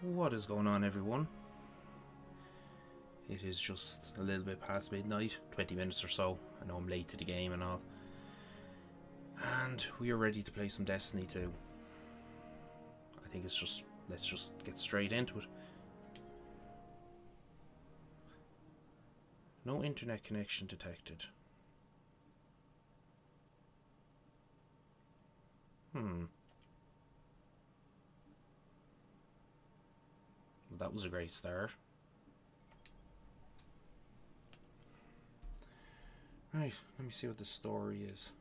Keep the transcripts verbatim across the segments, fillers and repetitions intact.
What is going on, everyone? It is just a little bit past midnight, twenty minutes or so. I know I'm late to the game and all. And we are ready to play some Destiny two. I think it's just, let's just get straight into it. No internet connection detected. Hmm. Well, that was a great start. Right, let me see what the story is.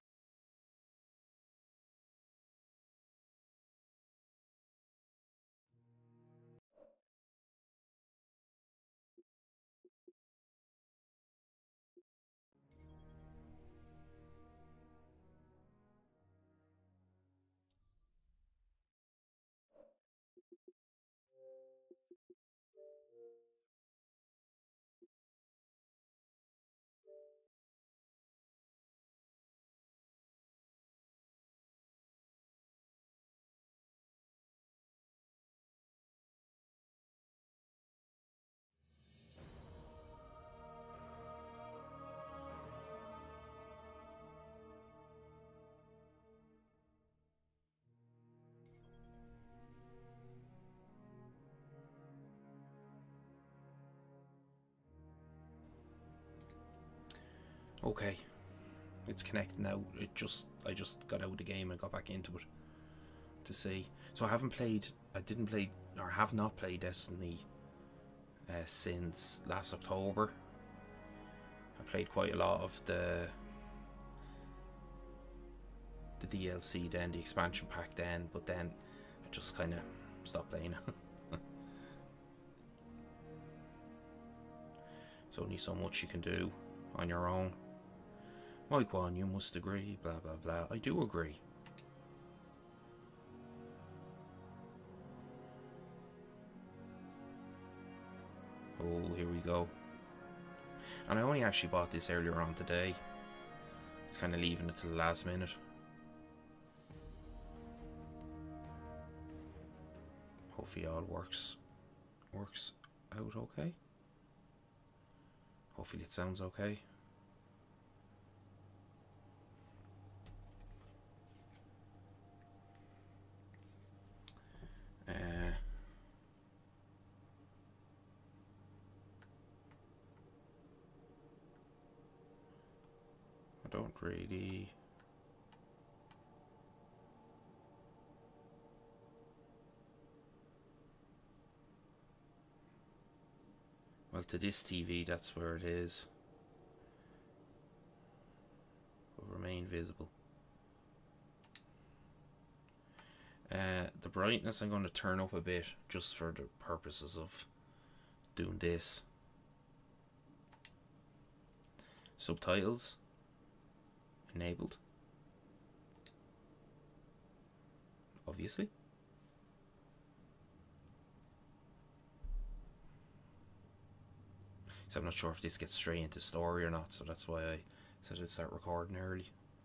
Okay, it's connected now. It just I just got out of the game and got back into it to see. So I haven't played. I didn't play or have not played Destiny uh, since last October. I played quite a lot of the the D L C then, the expansion pack then, but then I just kind of stopped playing. There's only so much you can do on your own. Mike Wan, you must agree, blah blah blah. I do agree. Oh, here we go. And I only actually bought this earlier on today. It's kind of leaving it to the last minute. Hopefully all works works out okay. Hopefully it sounds okay. Uh, I don't really... Well, to this T V, that's where it is. Will remain visible. Uh, the brightness I'm going to turn up a bit just for the purposes of doing this. Subtitles enabled, obviously. So I'm not sure if this gets straight into story or not, so that's why I said I'd start recording early.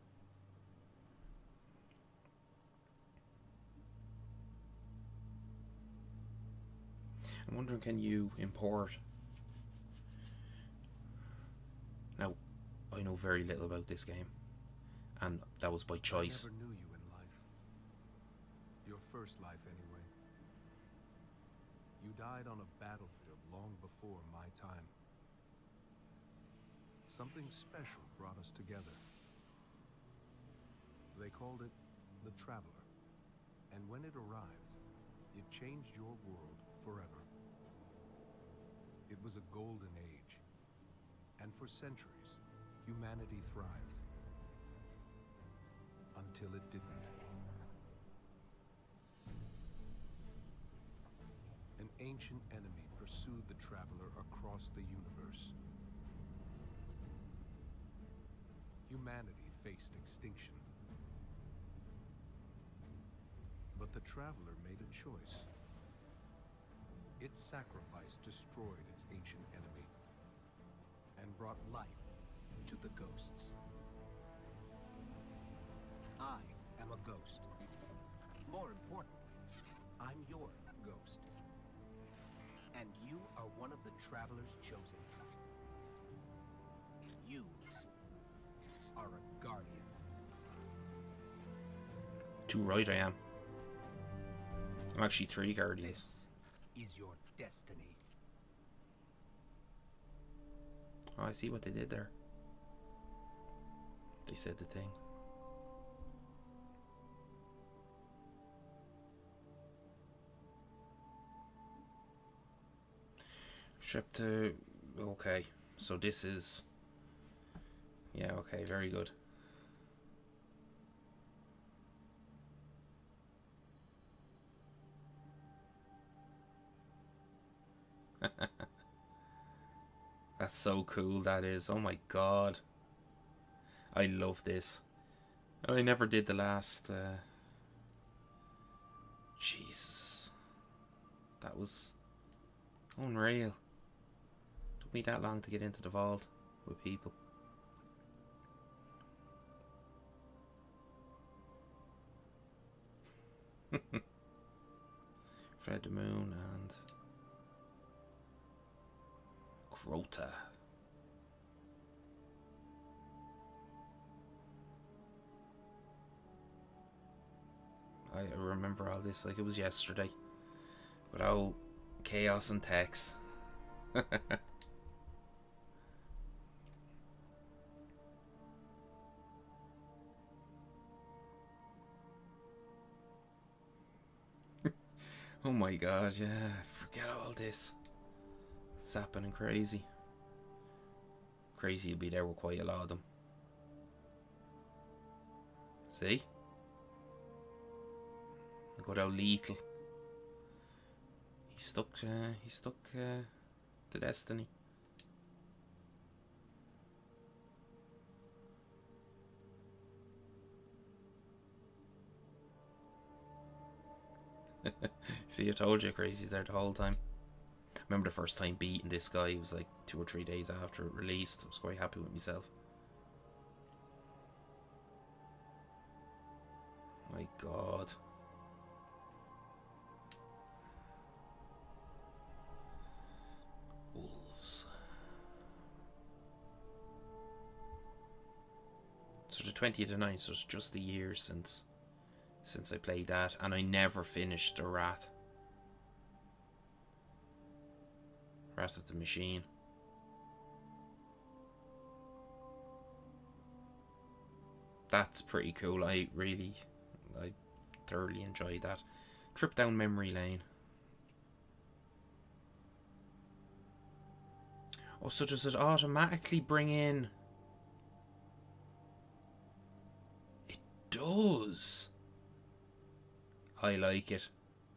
I'm wondering, can you import? Now, I know very little about this game, and that was by choice. I never knew you in life. Your first life, anyway. You died on a battlefield long before my time. Something special brought us together. They called it the Traveler, and when it arrived, it changed your world forever. It was a golden age, and for centuries, humanity thrived. Until it didn't. An ancient enemy pursued the Traveler across the universe. Humanity faced extinction. But the Traveler made a choice. Its sacrifice destroyed its ancient enemy and brought life to the ghosts. I am a ghost. More importantly, I'm your ghost. are one of the Traveler's chosen. You are a guardian. Too right I am. I'm actually three guardians. This is your destiny. Oh, I see what they did there. They said the thing. Trip to... Okay, so this is... Yeah, okay, very good. That's so cool, that is. Oh my god. I love this. I never did the last... Uh... Jesus. That was unreal. Took me that long to get into the vault with people. Fred the Moon and Crota. I remember all this like it was yesterday. With all chaos and text. Oh my god, yeah, forget all this. It's happening crazy. Crazy will be there with quite a lot of them. See? Look at how lethal. He's stuck, uh, he's stuck uh, to destiny. See, I told you, Crazy's there the whole time. I remember the first time beating this guy, it was like two or three days after it released. I was quite happy with myself. My god. Wolves. So the twentieth of ninth, so it's just a year since since I played that, and I never finished the Rat. Rat of the Machine. That's pretty cool. I really, I thoroughly enjoyed that. Trip down memory lane. Oh, so does it automatically bring in... It does. I like it.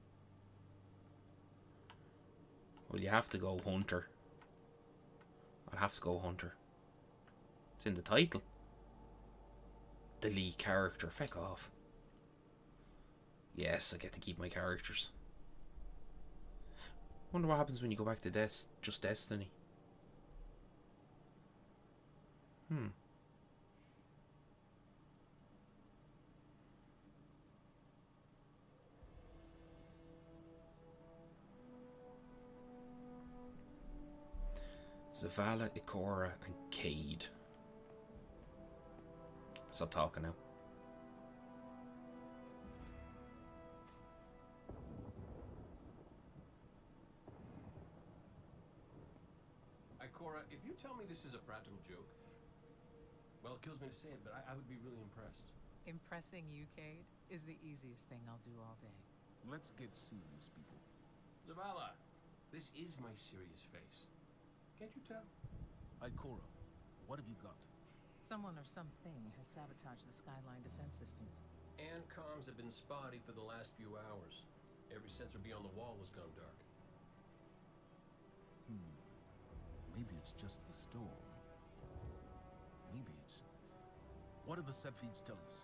Well, you have to go Hunter. I'll have to go Hunter. It's in the title. The lead character. Feck off. Yes, I get to keep my characters. Wonder what happens when you go back to Des just Destiny. Hmm. Zavala, Ikora, and Cade. Stop talking now. Ikora, if you tell me this is a practical joke, well, it kills me to say it, but I, I would be really impressed. Impressing you, Cade, is the easiest thing I'll do all day. Let's get serious, people. Zavala, this is my serious face. Can't you tell? Ikora, what have you got? Someone or something has sabotaged the Skyline defense systems. And comms have been spotty for the last few hours. Every sensor beyond the wall has gone dark. Hmm. Maybe it's just the storm. Maybe it's... What do the set feeds tell us?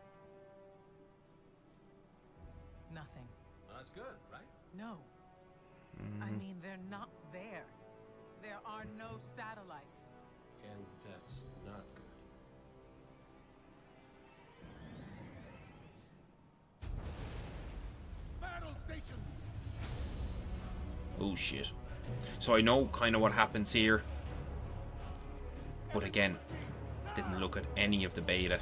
Nothing. Well, that's good, right? No. Mm. I mean, they're not there. There are no satellites. And that's not good. Battle stations! Oh shit. So I know kind of what happens here. But again, didn't look at any of the beta.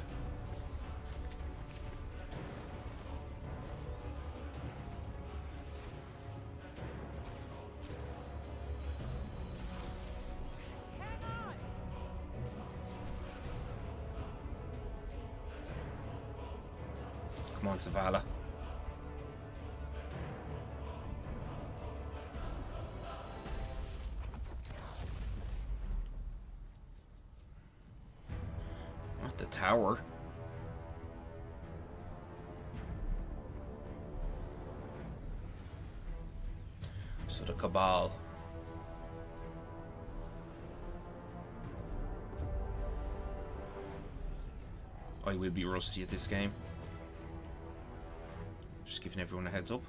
Come on, Zavala. Not the tower. So the Cabal. I will be rusty at this game. Just giving everyone a heads up.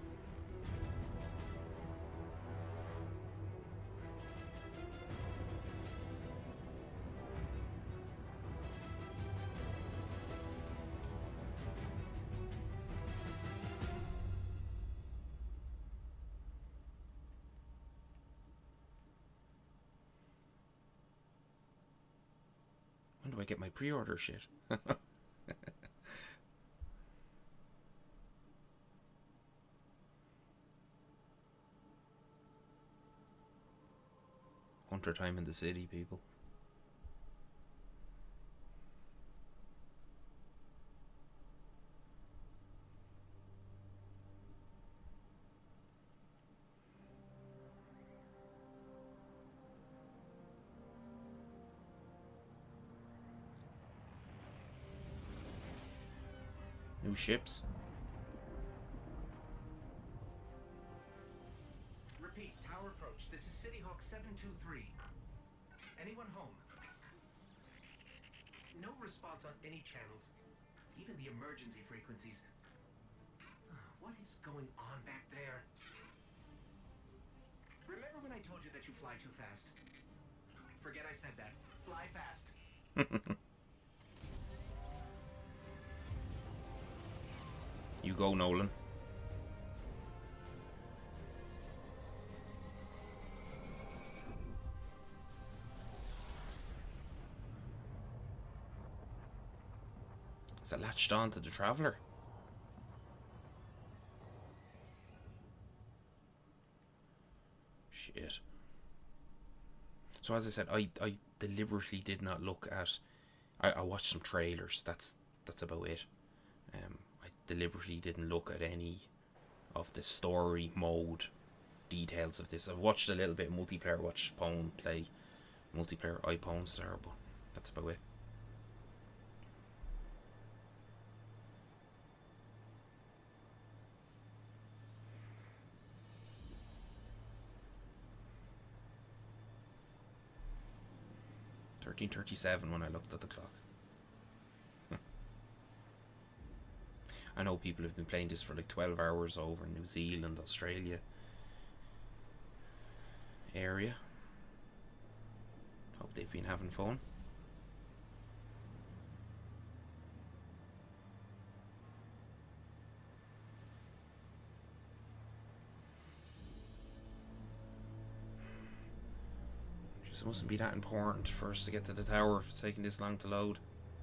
When do I get my pre-order shit? Hunter time in the city, people. New ships. Repeat, tower approach. This is City Hawk seven two three. Anyone home? No response on any channels, even the emergency frequencies. What is going on back there? Remember when I told you that you fly too fast? Forget I said that. Fly fast. You go, Nolan. Is it latched on to the Traveller? Shit. So as I said, I, I deliberately did not look at... I, I watched some trailers. That's that's about it. Um, I deliberately didn't look at any of the story mode details of this. I've watched a little bit of multiplayer, watched Pwn play multiplayer, I Pwn Star, but that's about it. thirteen thirty-seven when I looked at the clock. I know people have been playing this for like twelve hours over in New Zealand, Australia area. Hope they've been having fun. Just mustn't be that important for us to get to the tower if it's taking this long to load.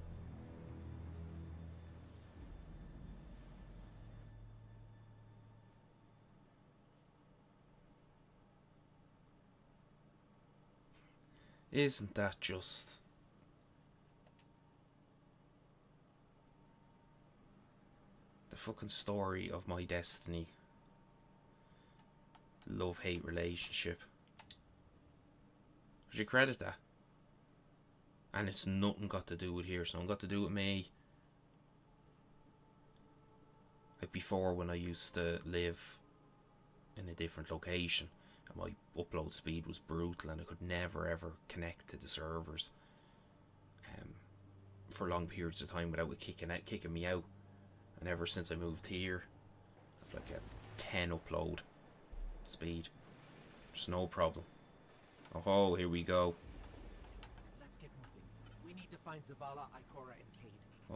Isn't that just... the fucking story of my destiny? Love-hate relationship. Would you credit that? And it's nothing got to do with here, it's nothing got to do with me. Like before, when I used to live in a different location, my upload speed was brutal and I could never ever connect to the servers um, for long periods of time without it kicking, out, kicking me out. And ever since I moved here, I've like a ten upload speed. Just no problem. Oh, here we go. Let's get moving. We need to find Zavala, Ikora, and Cayde.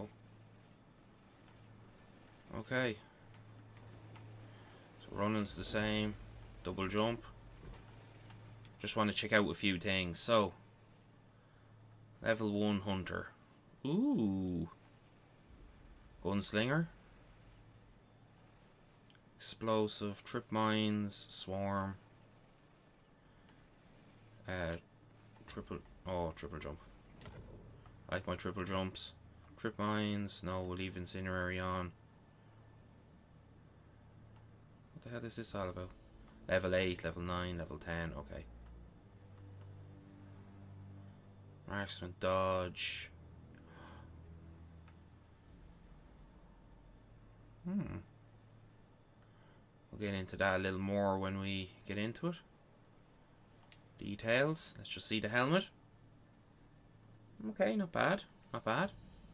Oh. Okay. So running's the same. Double jump. Just want to check out a few things. So, level one hunter. Ooh. Gunslinger. Explosive, trip mines, swarm. Uh, triple, oh, triple jump. I like my triple jumps. Trip mines, no, we'll leave incinerary on. What the hell is this all about? Level eight, level nine, level ten, okay. Marksman, dodge. Hmm. We'll get into that a little more when we get into it. Details. Let's just see the helmet. Okay, not bad. Not bad.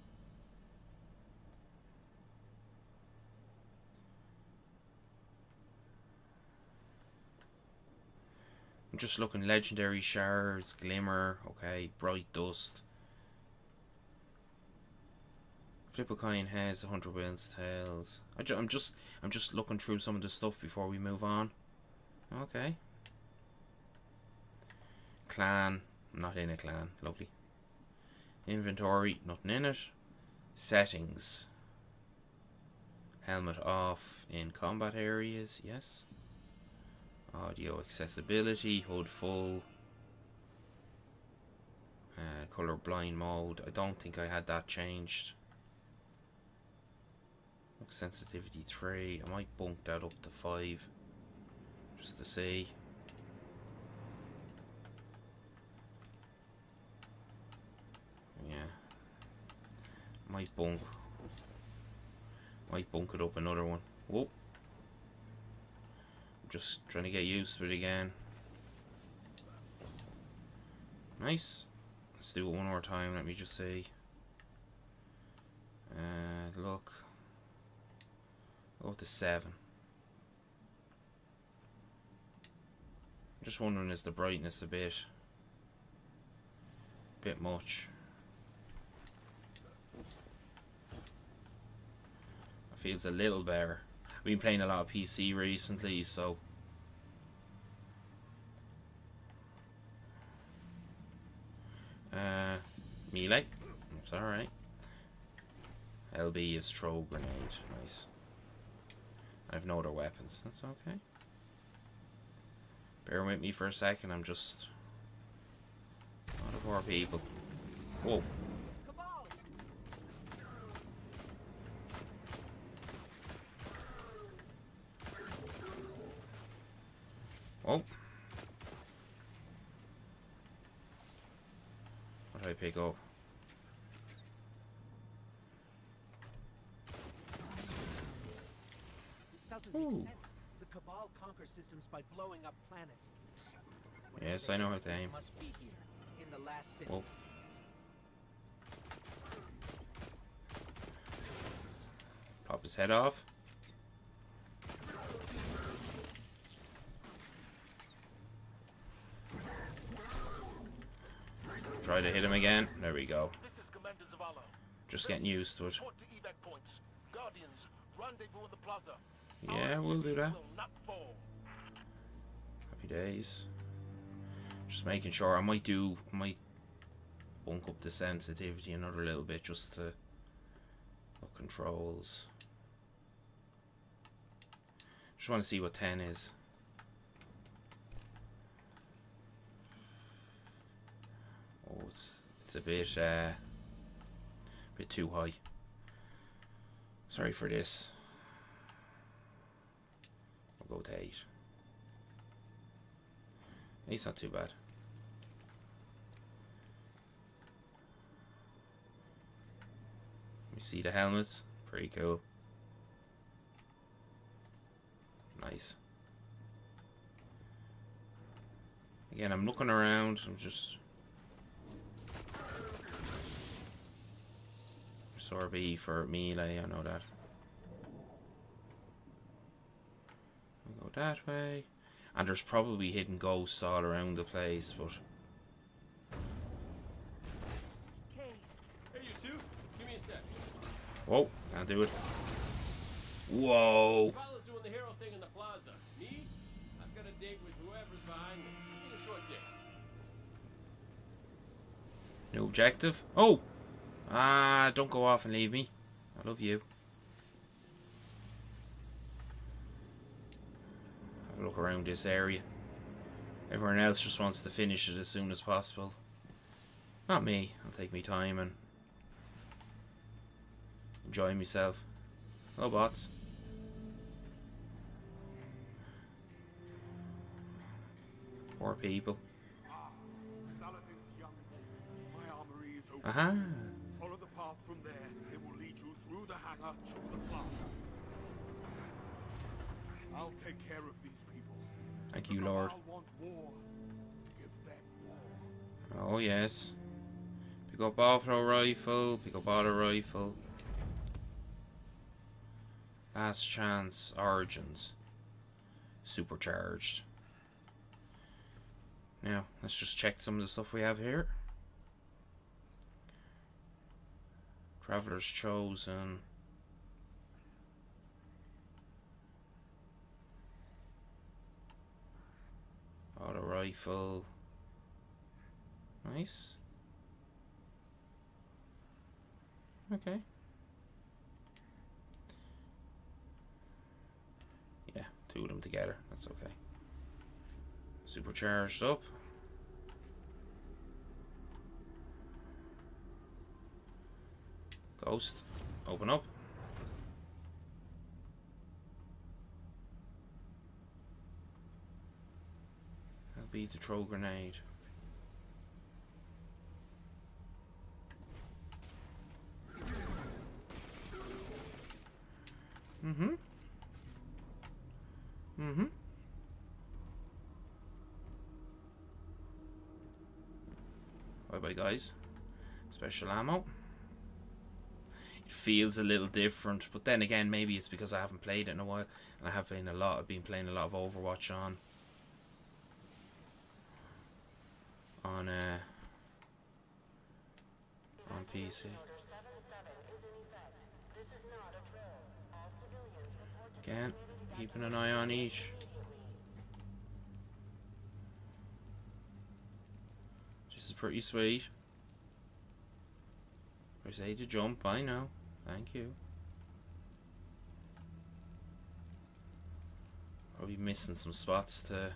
I'm just looking. Legendary shards, glimmer. Okay, bright dust. Flip a coin, heads, one hundred wins, tails. I ju I'm just, I'm just looking through some of the stuff before we move on. Okay. Clan, I'm not in a clan. Lovely. Inventory, nothing in it. Settings. Helmet off in combat areas. Yes. Audio accessibility, H U D full. Uh, color blind mode. I don't think I had that changed. Look, sensitivity three. I might bunk that up to five just to see. Yeah. Might bunk. Might bunk it up another one. Whoa. Just trying to get used to it again. Nice. Let's do it one more time. Let me just see. Uh, look. Go to seven. I'm just wondering, is the brightness a bit, bit much? It feels a little better. I've been playing a lot of P C recently, so uh, melee, it's alright. L B is throw grenade, nice. I have no other weapons, that's okay. Bear with me for a second, I'm just a lot of more people. Whoa. Oh. What did I pick up? This doesn't Ooh. make sense. The Cabal conquer systems by blowing up planets. Yes, I know how to aim. Must be here in the last city. Whoa. Pop his head off. Try to hit him again. There we go. This is Commander Zavala. Just getting used to it. Report to evac points. Guardians, rendezvous in the plaza. Yeah, Our we'll do city that. will not fall. Happy days. Just making sure. I might do. I might bunk up the sensitivity another little bit just to look controls. Just want to see what ten is. Oh, it's it's a bit uh, bit too high. Sorry for this. I'll go to eight. Eight's not too bad. Let me see the helmets. Pretty cool. Nice. Again, I'm looking around. I'm just. Sorby for melee, I know that. We'll go that way. And there's probably hidden ghosts all around the place, but. Hey, you two, give me a sec. Whoa, can't do it. Whoa! Zavala's doing the hero thing in the plaza. Me? I've got a date with whoever's behind this. Give me a short date. New objective. Oh! Ah, don't go off and leave me. I love you. Have a look around this area. Everyone else just wants to finish it as soon as possible. Not me. I'll take my time and enjoy myself. Hello, bots. Poor people. Saladin's young. My armory is open. Aha! Follow the path from there. It will lead you through the hangar to the plaza. I'll take care of these people. Thank The you, Lord. Cabal want war. Give them war. Oh, yes. Pick up off-throw rifle. Pick up auto rifle. Last chance. Origins. Supercharged. Now, let's just check some of the stuff we have here. Traveler's Chosen. Auto rifle. Nice. Okay. Yeah, two of them together. That's okay. Supercharged up. Ghost. Open up. That'll be the throw grenade. Mm-hmm. Mm-hmm. Bye-bye, guys. Special ammo. It feels a little different, but then again, maybe it's because I haven't played it in a while, and I have been a lot. I've been playing a lot of Overwatch on on uh on P C. Again, keeping an eye on each. This is pretty sweet. Press A to jump, I know. Thank you. Probably missing some spots to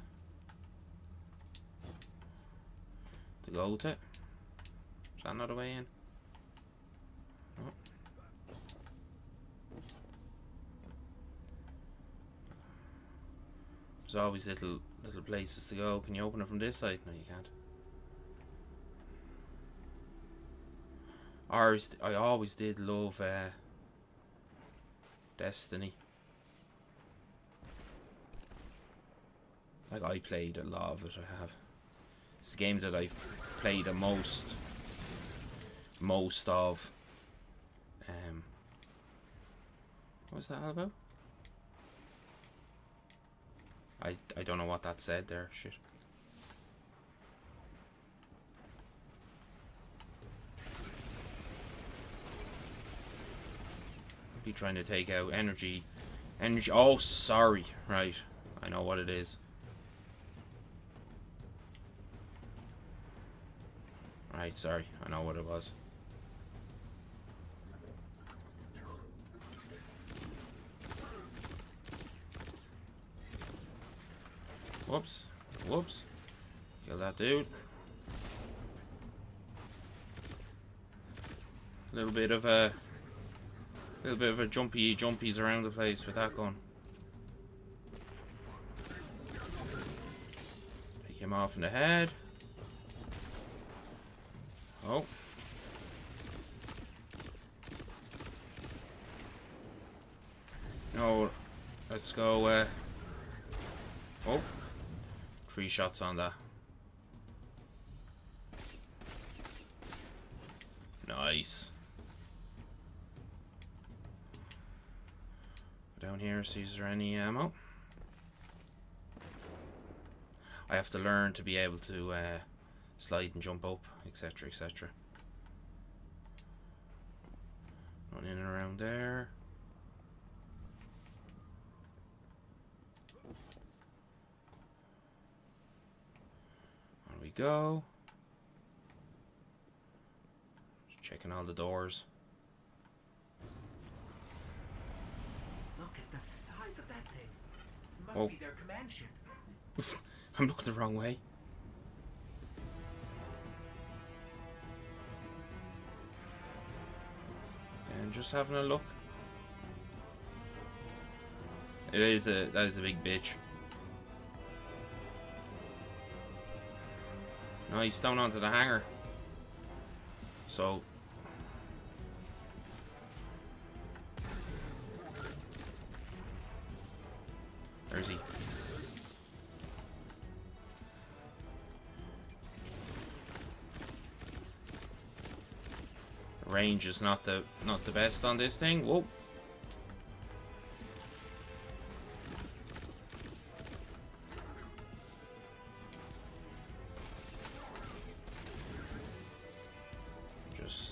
to go to. Is that another way in? No. There's always little little places to go. Can you open it from this side? No, you can't. Ours, I always did love uh, Destiny. Like, I played a lot of it, I have. It's the game that I've played the most, most of. Um, what was that all about? I, I don't know what that said there, shit. Be trying to take out energy. Energy. Oh, sorry. Right. I know what it is. Right, sorry. I know what it was. Whoops. Whoops. Kill that dude. A little bit of a... A little bit of a jumpy jumpies around the place with that gun. Take him off in the head. Oh. No, let's go. Uh, oh, three shots on that. Nice. Down here, see is there any ammo. I have to learn to be able to uh, slide and jump up, etc, etc. Run in and around there. On we go. Checking all the doors. Look at the size of that thing. Must Oh. be their command ship. I'm looking the wrong way. And just having a look. It is a that is a big bitch. Nice, down onto the hangar. So where's he? Range is not the not the best on this thing. Whoa. Just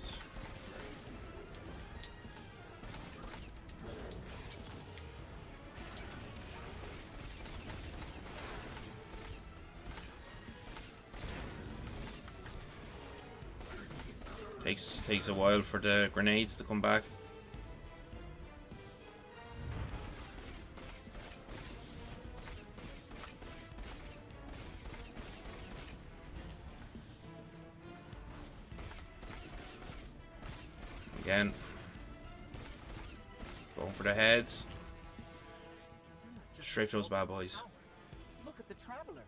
Takes takes a while for the grenades to come back. Again. Going for the heads. Straight for those bad boys. Look at the traveler.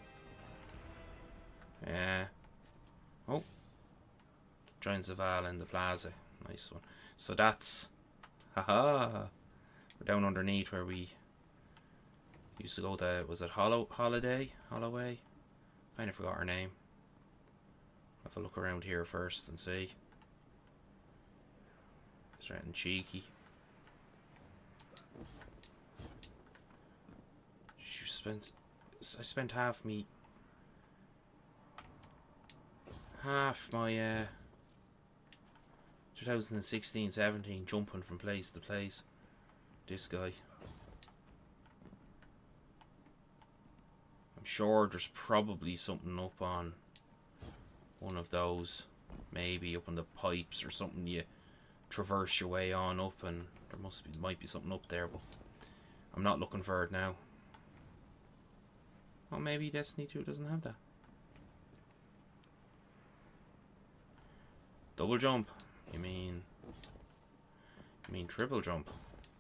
Yeah. Oh. Join Zavala in the plaza. Nice one. So that's... Haha. We're down underneath where we used to go to... Was it Hollow, Holiday? Holloway? Kind of forgot her name. Have a look around here first and see. Is there anything cheeky? You spent... I spent half me... Half my... uh twenty sixteen seventeen jumping from place to place. This guy. I'm sure there's probably something up on one of those. Maybe up on the pipes or something you traverse your way on up, and there must be might be something up there, but I'm not looking for it now. Well, maybe Destiny two doesn't have that. Double jump. You mean... You mean triple jump?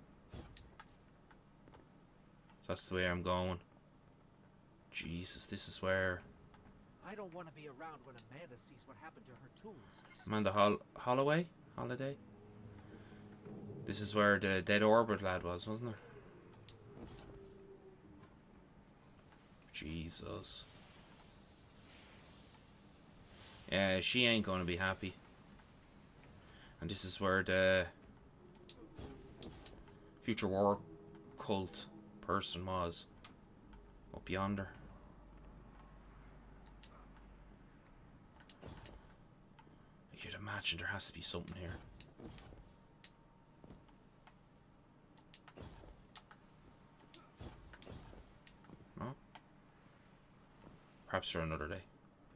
That's the way I'm going. Jesus, this is where... I don't want to be around when Amanda sees what happened to her tools. Amanda Hol Holloway? Holiday? This is where the Dead Orbit lad was, wasn't it? Jesus. Yeah, she ain't gonna be happy. And this is where the Future War cult person was. Up yonder. I could imagine there has to be something here. No? Perhaps for another day.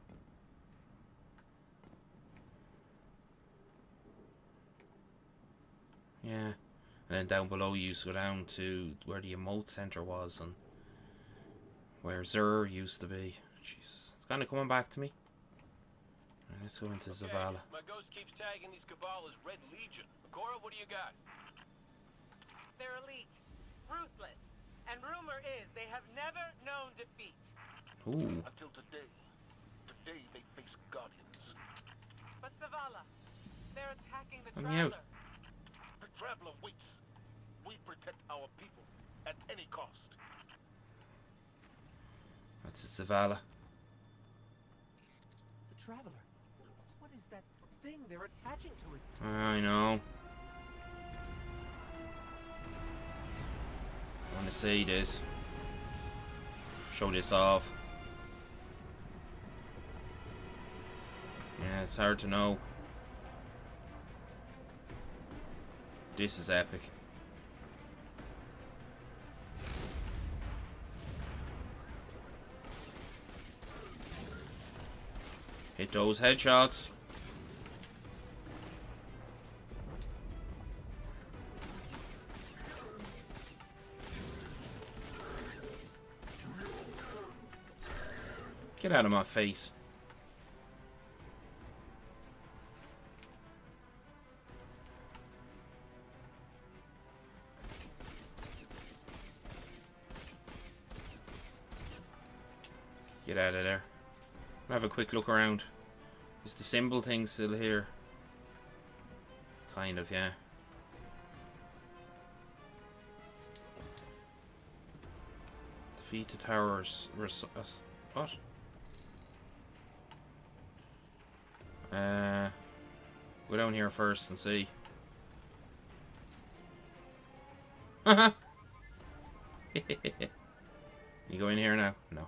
Yeah, and then down below you used to go down to where the emote center was and where Zur used to be. Jesus, it's kind of coming back to me. Right, let's go into Okay, Zavala. my ghost keeps tagging these Cabal as Red Legion. Cora, what do you got? They're elite, ruthless, and rumor is they have never known defeat. Ooh, Until today. Today they face Guardians. But Zavala, they're attacking the Let me out. Traveler. The Traveler waits. We protect our people at any cost. that's it, Zavala. The traveler. What is that thing they're attaching to it? I know. I want to see this. Show this off. Yeah, it's hard to know. This is epic. Hit those headshots. Get out of my face. Get out of there. I'll have a quick look around. Is the symbol thing still here? Kind of, yeah. Defeat the towers. Res what? Uh, go down here first and see. Haha. You go in here now? No.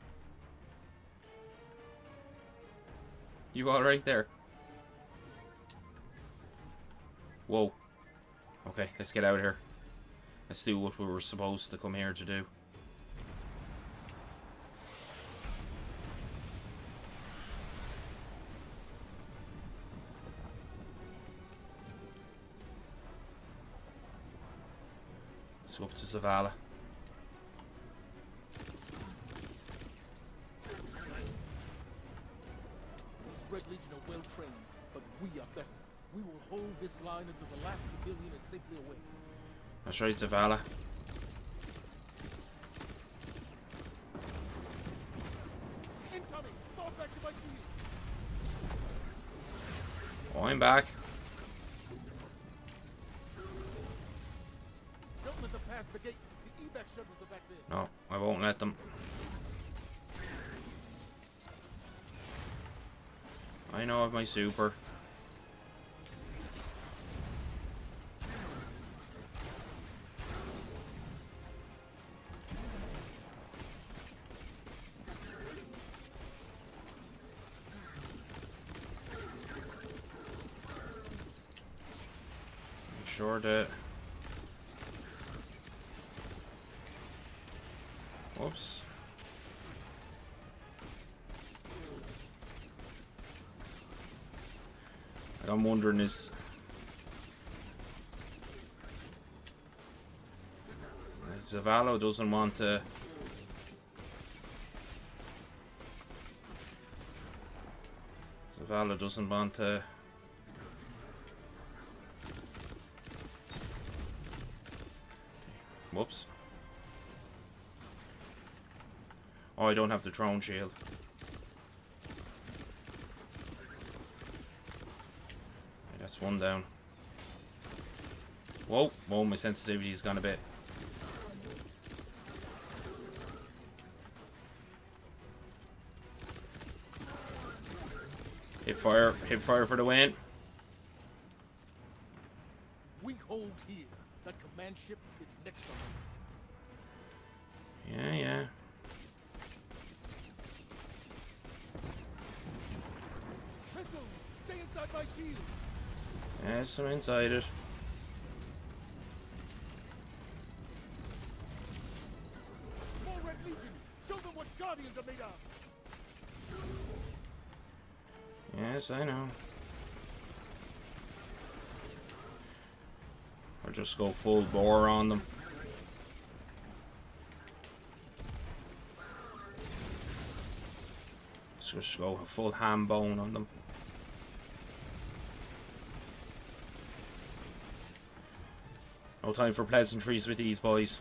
You all right there? Whoa. Okay, let's get out of here. Let's do what we were supposed to come here to do. Let's go up to Zavala. Red Legion are well trained, but we are better. We will hold this line until the last civilian is safely away. That's right, Zavala. Incoming! Fall back to my shield! Oh, I'm back. Don't let them pass the gate. The evac shuttles are back there. No, I won't let them. I know of my super. Make sure that... Whoops. I'm wondering is Zavala doesn't want to Zavala doesn't want to whoops. Oh, I don't have the drone shield. That's one down. Whoa, whoa, my sensitivity's gone a bit. Hip fire, hip fire for the win. We hold here. That command ship is next on the list. Yeah, yeah. Missiles! Stay inside my shield! Yes, I'm inside it. More Red Legion! Show them what Guardians are made of! Yes, I know. I'll just go full bore on them. Let's just go full ham bone on them. No time for pleasantries with these boys.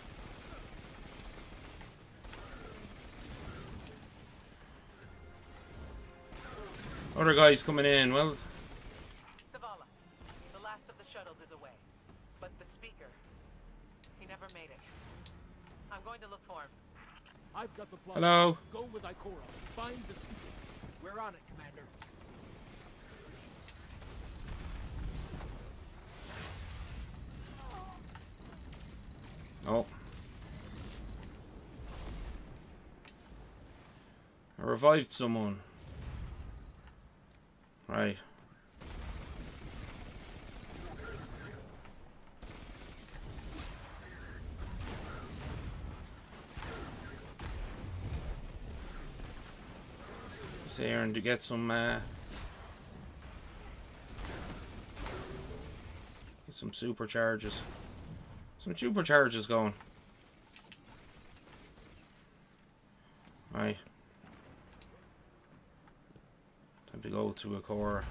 Other guys coming in, well... Zavala, the last of the shuttles is away. But the speaker, he never made it. I'm going to look for him. I've got the plot. Hello? Go with Ikora. Find the speaker. We're on it, Commander. Oh. I revived someone. Right. Just here and to get some uh, get some supercharges. Some supercharges going. to go to Ikora.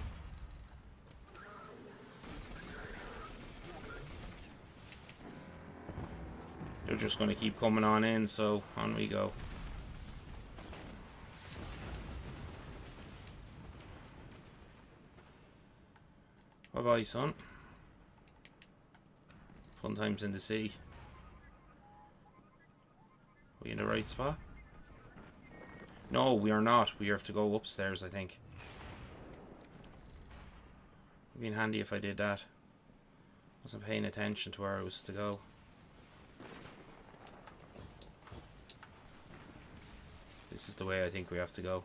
They're just going to keep coming on in, so on we go. Bye bye, son. Fun times in the sea. Are we in the right spot? No, we are not. We have to go upstairs, I think. It'd be handy if I did that. Wasn't paying attention to where I was to go. This is the way I think we have to go.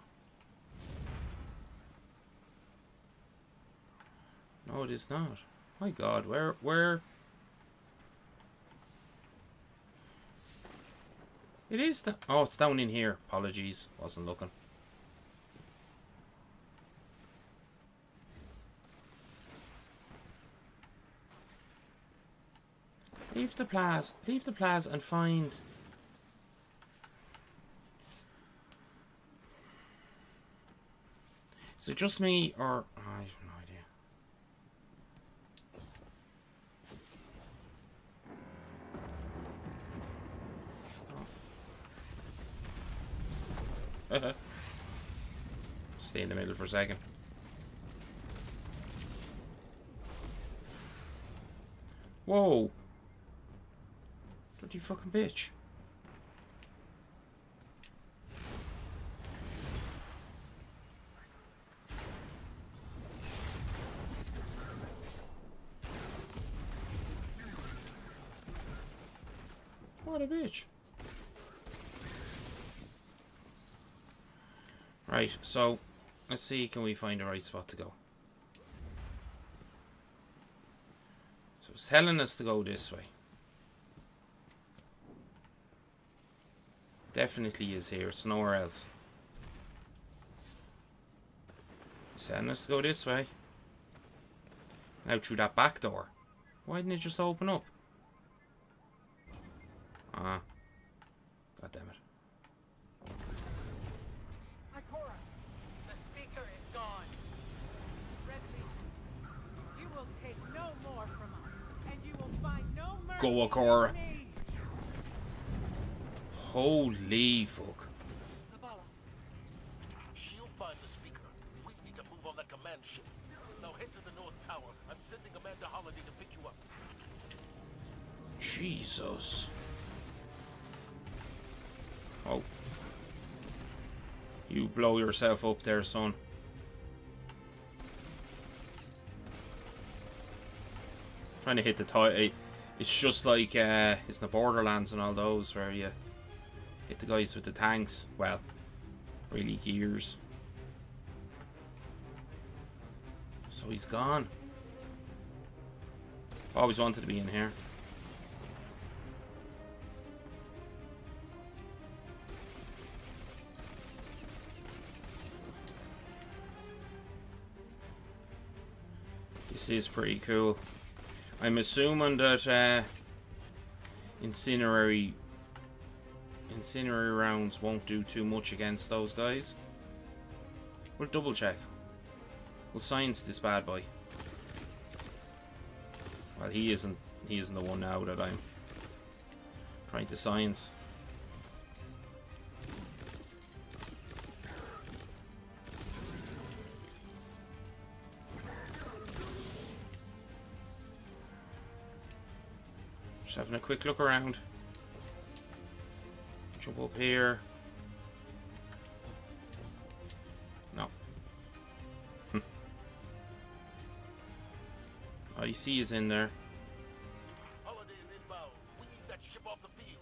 No, it is not. My God, where, where? It is the. Oh, it's down in here. Apologies, wasn't looking. Leave the plaza. Leave the plaza and find. Is it just me, or oh, I have no idea? Stay in the middle for a second. Whoa! Dirty fucking bitch. What a bitch. Right, so let's see, can we find the right spot to go? So it's telling us to go this way. Definitely is here, it's nowhere else. It's telling us to go this way. Now through that back door. Why didn't it just open up? Ah. God damn it. Ikora, the speaker is gone. Redleaf, you will take no more from us, and you will find no mercy. Go, Ikora. Holy fuck. Zavala. She'll find the speaker. We need to move on that command ship. Now head to the North Tower. I'm sending Amanda Holiday to pick you up. Jesus. Oh. You blow yourself up there, son. Trying to hit the tie. It's just like uh, it's the Borderlands and all those where you hit the guys with the tanks. Well, really gears. So he's gone. Always wanted to be in here. This is pretty cool. I'm assuming that uh, incinerary incendiary rounds won't do too much against those guys. We'll double check. We'll science this bad boy. Well, he isn't. He isn't the one now that I'm trying to science. Just having a quick look around. Jump up here. No. Hm. Oh, you see he's in there. Holiday is inbound. We need that ship off the field.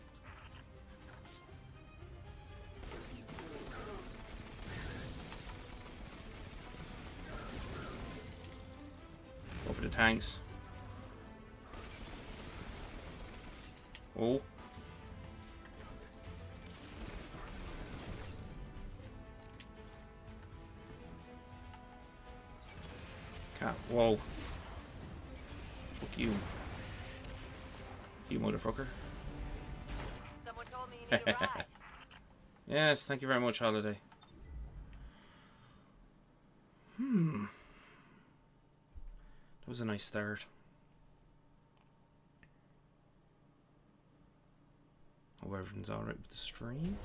Go for the tanks. Oh. Cat. Whoa. Fuck you. Fuck you, motherfucker. Someone told me you need a ride. Yes, thank you very much, Holiday. Hmm. That was a nice start. Hope everything's alright with the stream.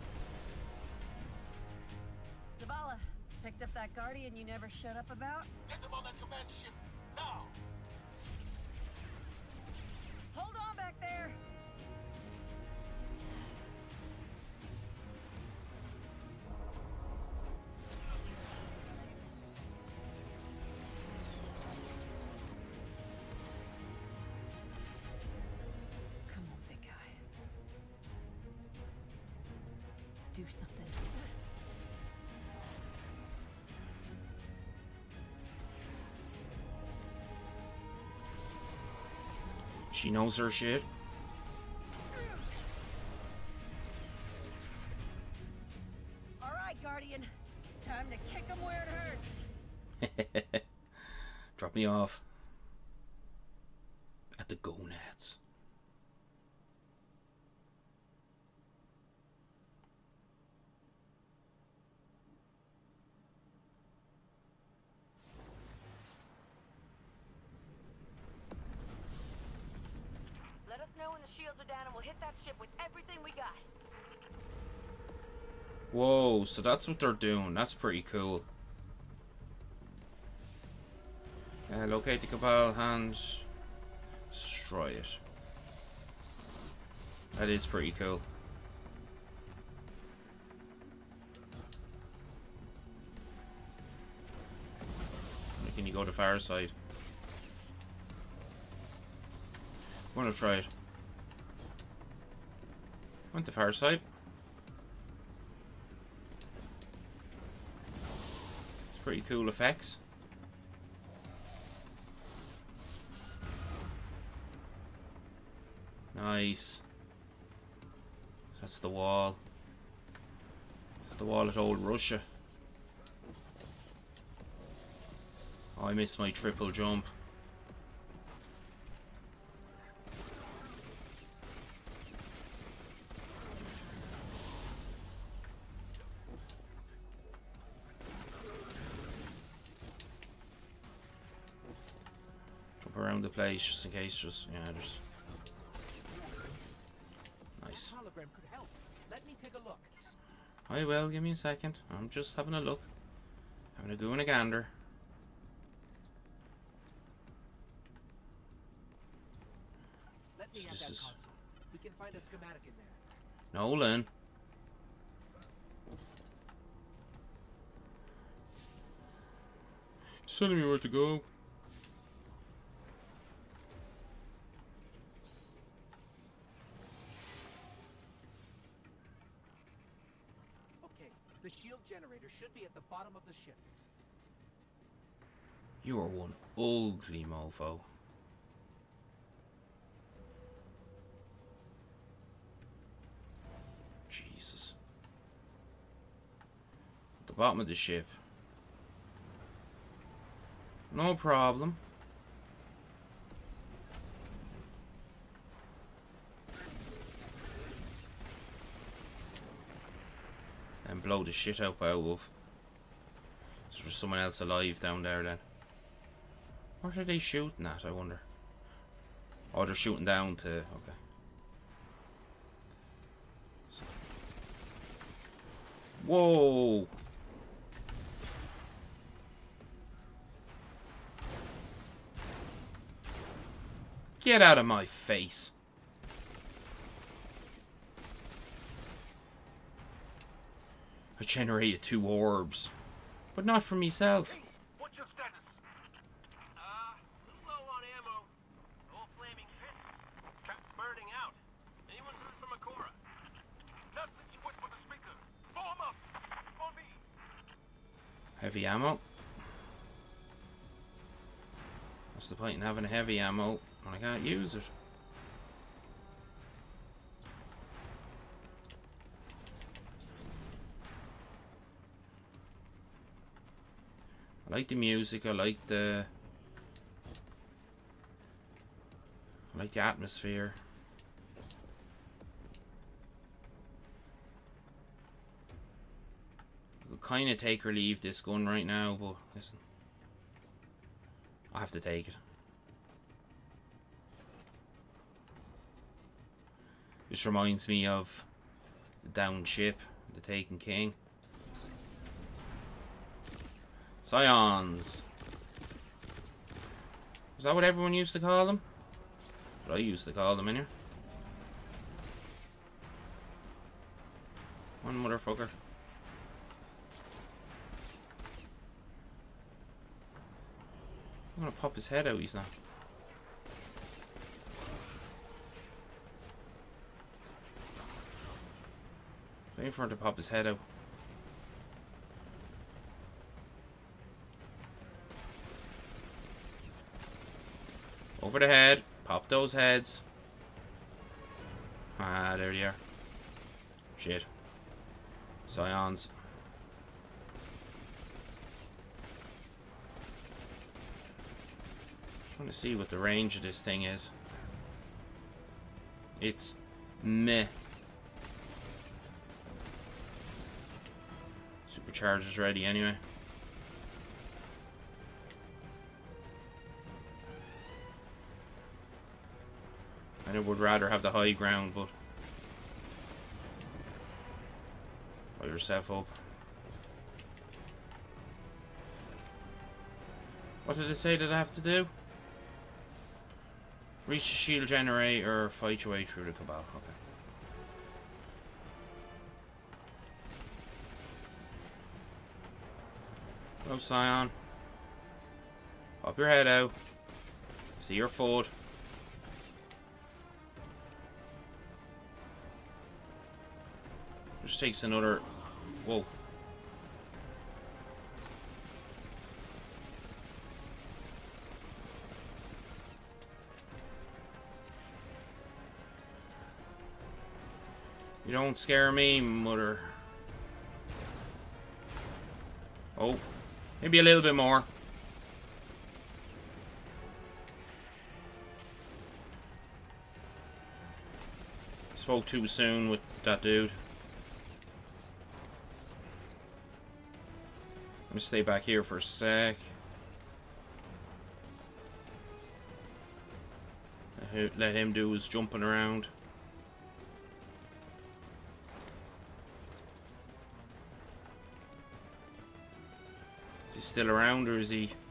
Zavala, picked up that Guardian you never showed up about? Get them on that command ship, now! Hold on back there! Come on, big guy. Do something. She knows her shit. All right, Guardian. Time to kick him where it hurts. Drop me off. At the gonads. Let us know when the shields are down and we'll hit that ship with everything we got. Whoa, so that's what they're doing. That's pretty cool. Uh, locate the Cabal hand. Destroy it. That is pretty cool. Can you go to far side? I want to try it. Went to far side. It's pretty cool effects. Nice. That's the wall. That's the wall at old Russia. Oh, I missed my triple jump. Jump around the place just in case. Just yeah, just nice. Hologram could help. Let me take a look. I will. Give me a second. I'm just having a look. Having a go and a gander. Let me So have this that is- console. We can find a schematic in there. Nolan. He's telling me where to go. Okay, the shield generator should be at the bottom of the ship. You are one ugly mofo. Jesus. At the bottom of the ship. No problem. And blow the shit out by Wolf. So there's someone else alive down there then. What are they shooting at, I wonder? Oh, they're shooting down to... Okay. So. Whoa! Get out of my face! I generated two orbs. But not for myself. What's your status? Uh, low on ammo. All flaming fit. Trap burning out. Anyone heard from Akora? Not since you went for the speaker. Form up! On me! Heavy ammo. What's the point in having heavy ammo when I can't use it? I like the music, I like the... I like the atmosphere. I could kind of take or leave this gun right now, but listen. I have to take it. This reminds me of the downed ship, the Taken King. Scions. Is that what everyone used to call them? What I used to call them in here. One motherfucker. I'm gonna pop his head out, he's not. Waiting for him to pop his head out. Over the head. Pop those heads. Ah, there they are. Shit. Scions. Trying to see what the range of this thing is. It's meh. Supercharger's ready anyway. I would rather have the high ground, but blow yourself up. What did it say that I have to do? Reach the shield generator, fight your way through the Cabal. Okay. Hello, Scion. Pop your head out. See your foot. Just takes another. Whoa. You don't scare me, mother. Oh. Maybe a little bit more. Spoke too soon with that dude. I'm gonna stay back here for a sec. Let him do his jumping around. Is he still around, or is he...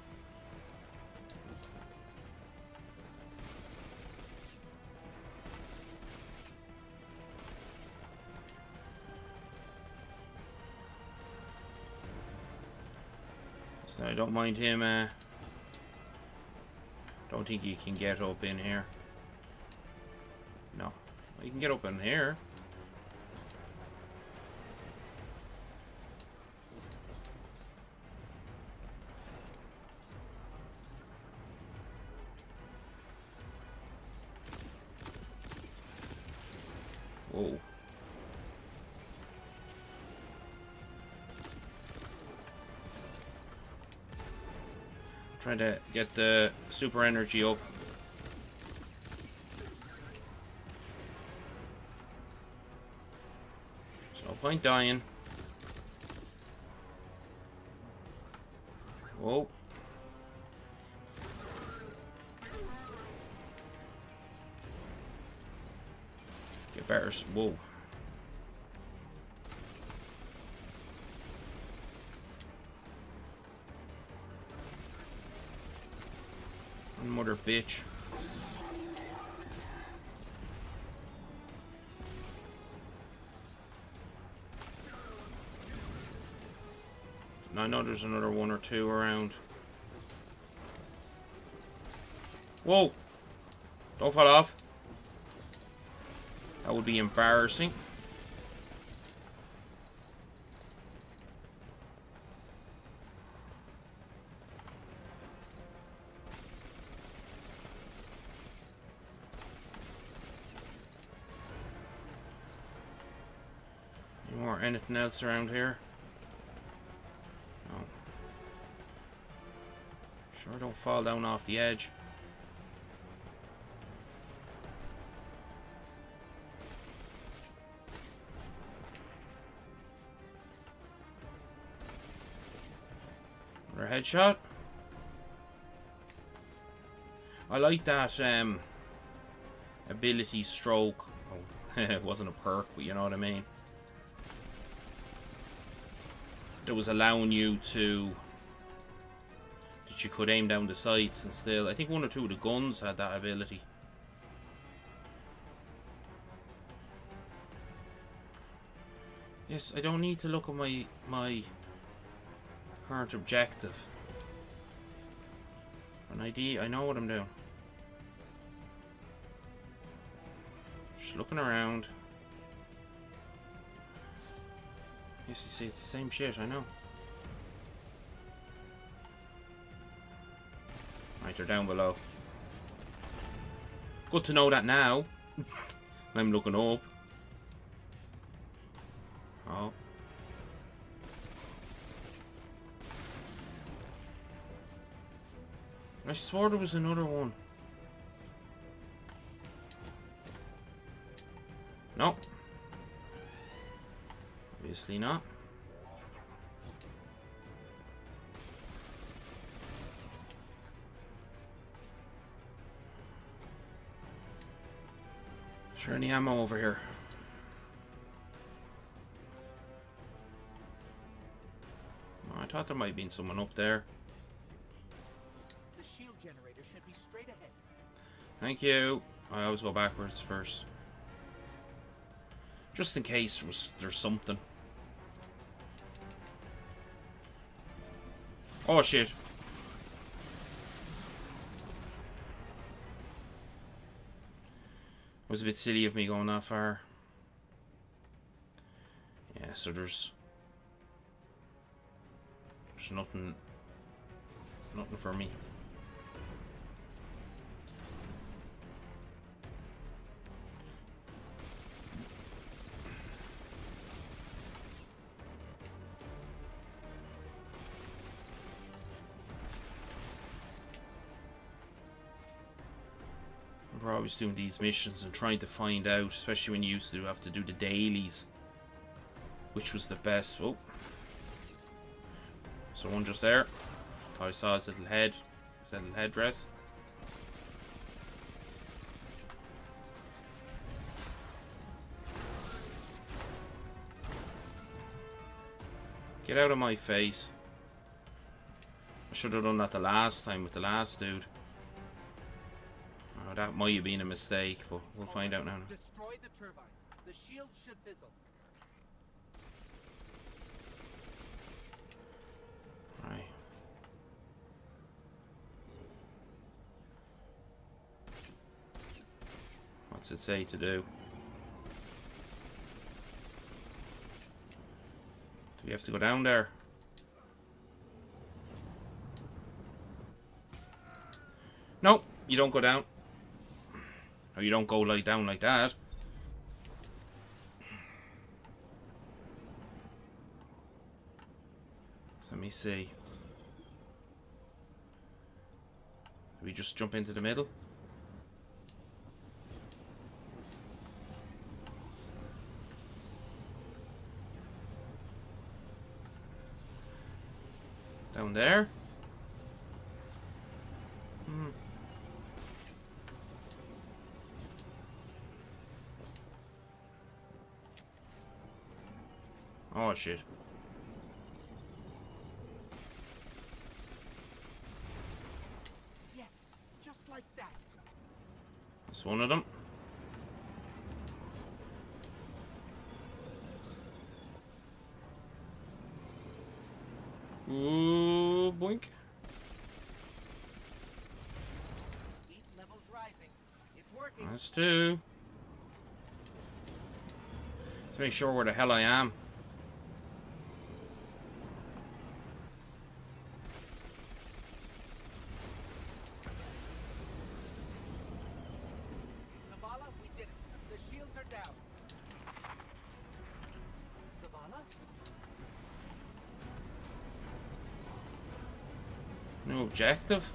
So I don't mind him, uh... don't think he can get up in here. No. He can get up in here. Whoa. Trying to get the super energy up. There's no point dying. Whoa. Get better. Whoa. Mother bitch. I know there's another one or two around. Whoa! Don't fall off. That would be embarrassing. Any more anything else around here? No. Sure don't fall down off the edge. Another headshot. I like that um, ability stroke. Oh, It wasn't a perk, but you know what I mean. It was allowing you to... that you could aim down the sights and still... I think one or two of the guns had that ability. Yes, I don't need to look at my my current objective. An I D, I know what I'm doing. Just looking around. Yes, you see, it's the same shit, I know. Right, they're down below. Good to know that now. I'm looking up. Oh. I swore there was another one. No. Obviously not. Is there any ammo over here? I thought there might have been someone up there. The shield generator should be straight ahead. Thank you. I always go backwards first. Just in case was there's something. Oh shit. It was a bit silly of me going that far. Yeah, so there's There's nothing nothing for me. We're always doing these missions and trying to find out, especially when you used to have to do the dailies, which was the best. Oh. Someone just there. Thought I saw his little head. His little headdress. Get out of my face. I should have done that the last time with the last dude. Oh, that might have been a mistake, but we'll find out now. Destroy the turbines. The shields should fizzle. Right. What's it say to do? Do we have to go down there? Nope, you don't go down. Or you don't go like down like that. So let me see. Do we just jump into the middle? Down there? Hmm. Oh shit. Yes, just like that. That's one of them. Ooh, boink. Heat levels rising. It's working. That's two. To make sure where the hell I am. Zavala, we did it. The shields are down. Zavala? No objective?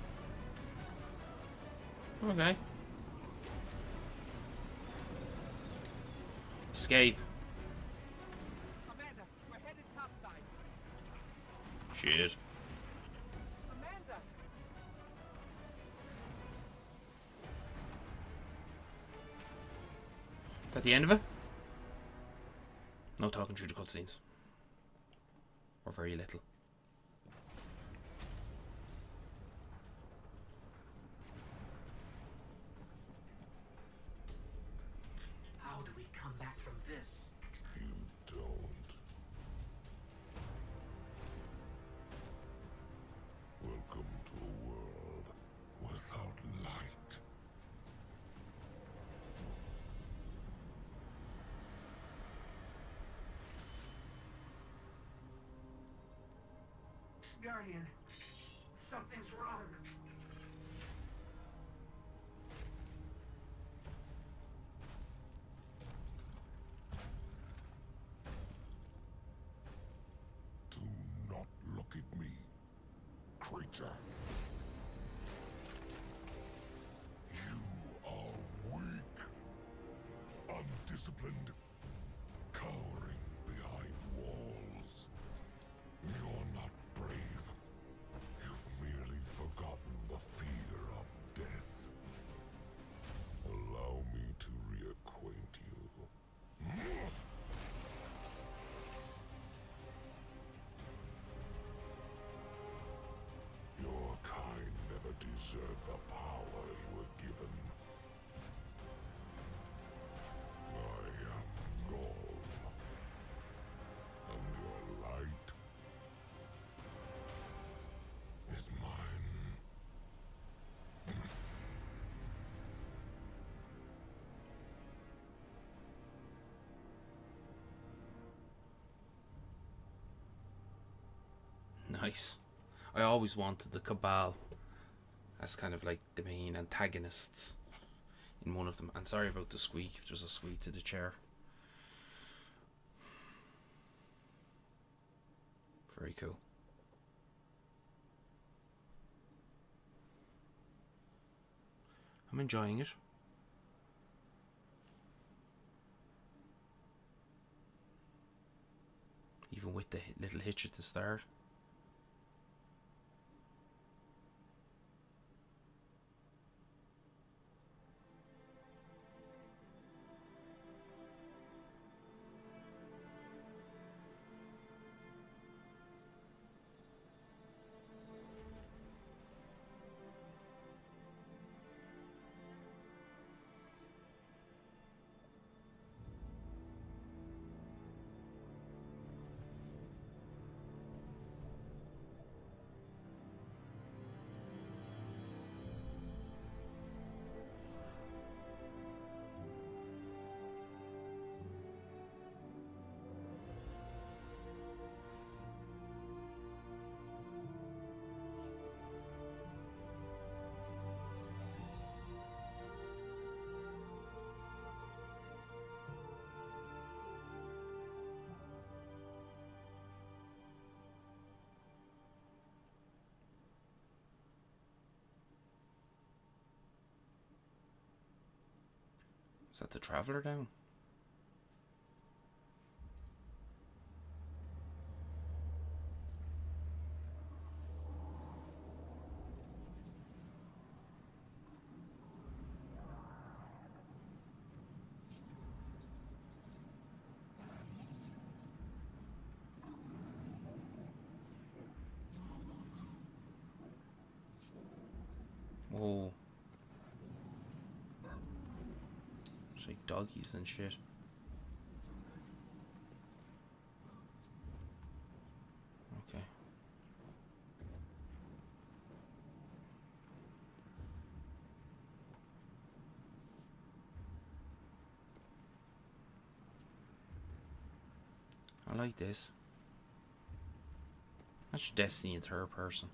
Okay. Escape. Amanda, we're headed topside. Shit. Amanda! that the end of it? No talking through the cutscenes. Or very little. How do we come back from this? You don't. Welcome to a world without light. Guardian, something's wrong. Do not look at me, creature. You are weak, undisciplined, cowering behind walls. You're not brave. You've merely forgotten the fear of death. Allow me to reacquaint you. Your kind never deserved the power you were given. I am Gaul, and your light is mine. Nice. I always wanted the Cabal as kind of like the main antagonists in one of them. And sorry about the squeak, if there's a squeak to the chair. Very cool. I'm enjoying it. Even with the little hitch at the start. Is that the Traveller down? Whoa. It's like doggies and shit. Okay. I like this. That's Destiny in third person.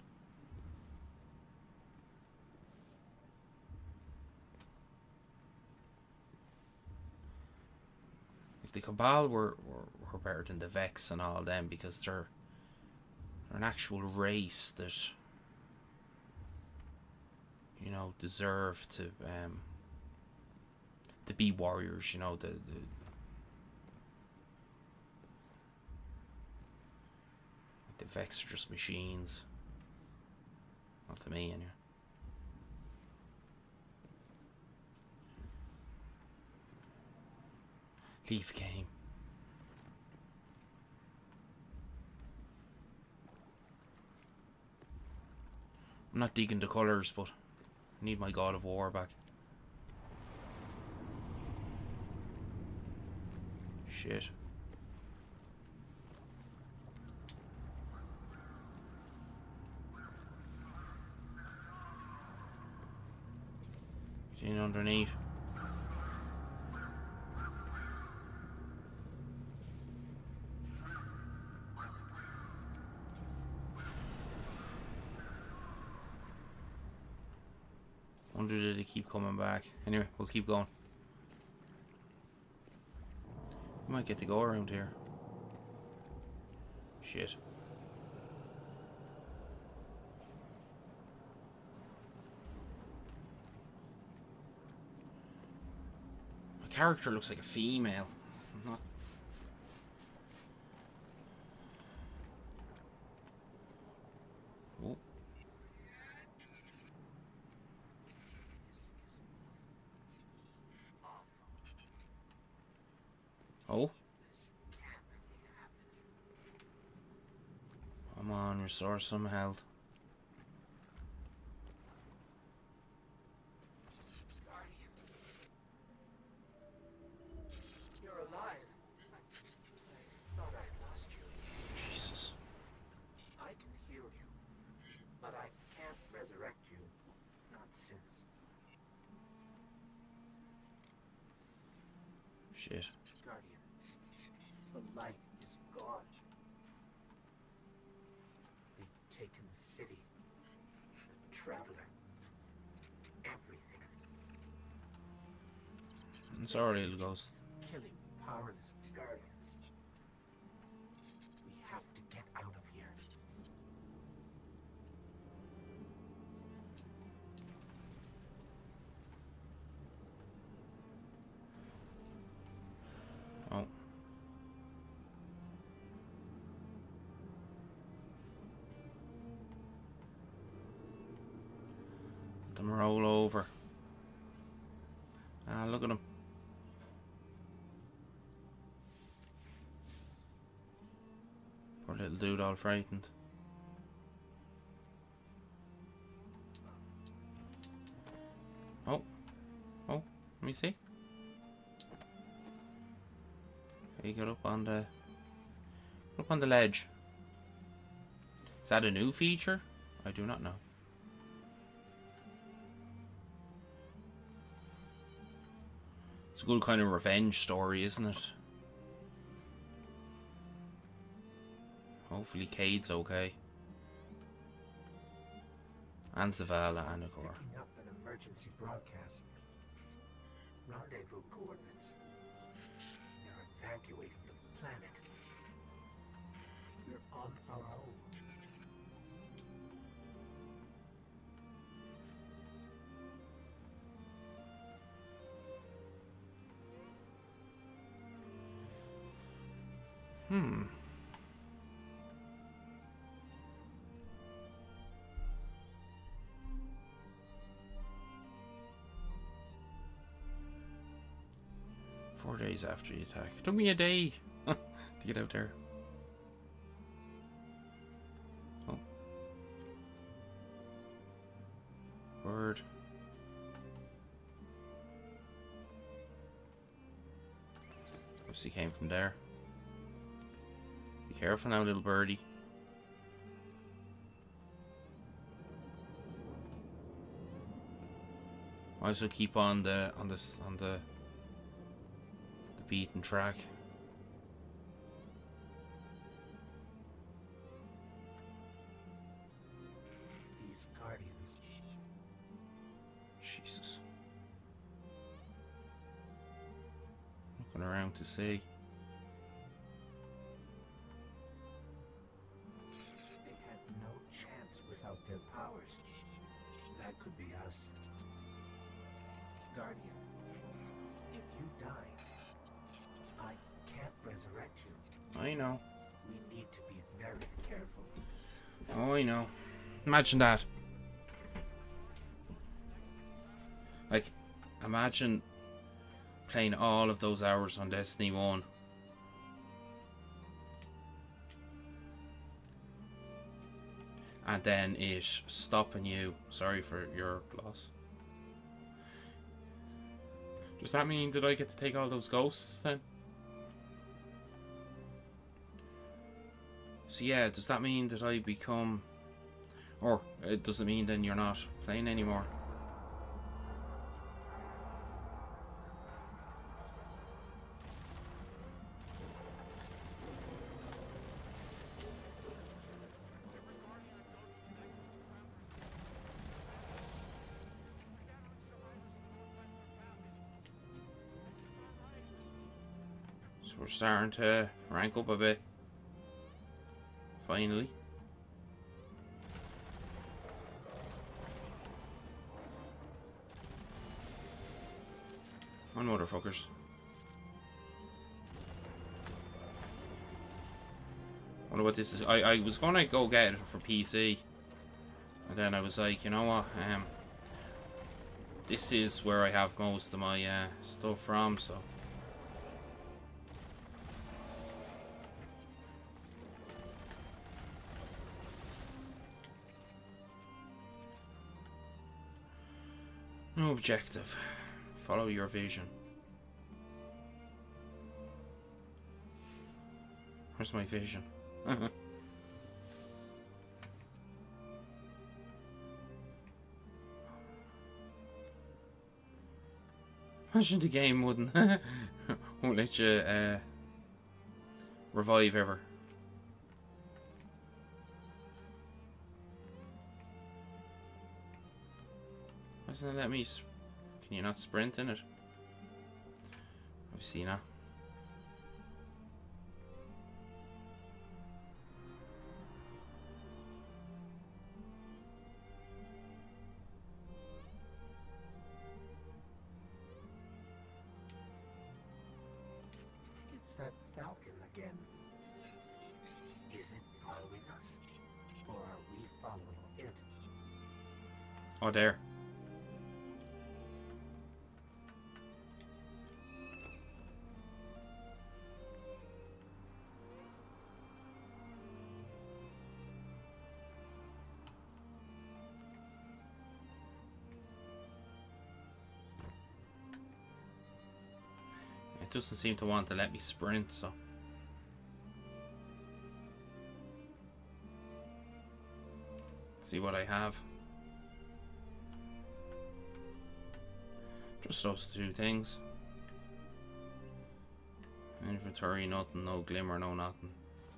The Cabal were, were, were better than the Vex and all them because they're, they're an actual race that, you know, deserve to um, to be warriors, you know, the, the the Vex are just machines. Not to me, anyway. Leave game. I'm not digging the colours, but I need my God of War back. Shit. Get in underneath. Wonder did they keep coming back. Anyway, we'll keep going. We might get to go around here. Shit. My character looks like a female. I'm not. Oh. Oh. Come on, restore some health. You're alive. I thought I lost you. Jesus. I can heal you, but I can't resurrect you. Not since. Shit. Guardian, the light is gone. They've taken the city, the Traveler, everything. I'm sorry, little ghost. Killing powerless guardians. We have to get out of here. Oh. Let them roll over. Ah, look at them. Poor little dude, all frightened. Oh. Oh, let me see. You got up on the up on the ledge. Is that a new feature? I do not know. It's a good kind of revenge story, isn't it? Hopefully Cade's okay. And Zavala and Ikora. Picking up an emergency broadcast. Rendezvous coordinates. They're evacuating the planet. We're on our own. Hmm. Four days after the attack. It took me a day to get out there. Oh. Word. Obviously came from there. Be careful now, little birdie. Might as well keep on the on this on the the beaten track. These guardians. Jesus. Looking around to see. They had no chance without their powers. That could be us. Guardian, if you die, I can't resurrect you. I know. We need to be very careful. Oh, I know. Imagine that. Like, imagine playing all of those hours on Destiny one. And then it stopping you. Sorry for your loss. Does that mean that I get to take all those ghosts then? So yeah, does that mean that I become... Or it doesn't mean then you're not playing anymore? So we're starting to rank up a bit. Finally. On motherfuckers. Wonder what this is. I, I was gonna go get it for P C. And then I was like, you know what? Um This is where I have most of my uh, stuff from, so no objective. Follow your vision. Where's my vision? Imagine the game wouldn't won't let you uh, revive ever. Why doesn't it let me? Can you not sprint in it? I've seen that. It's that falcon again. Is it following us? Or are we following it? Oh, there. It doesn't seem to want to let me sprint, so see what I have. Just those two things. Inventory, nothing, no glimmer, no nothing.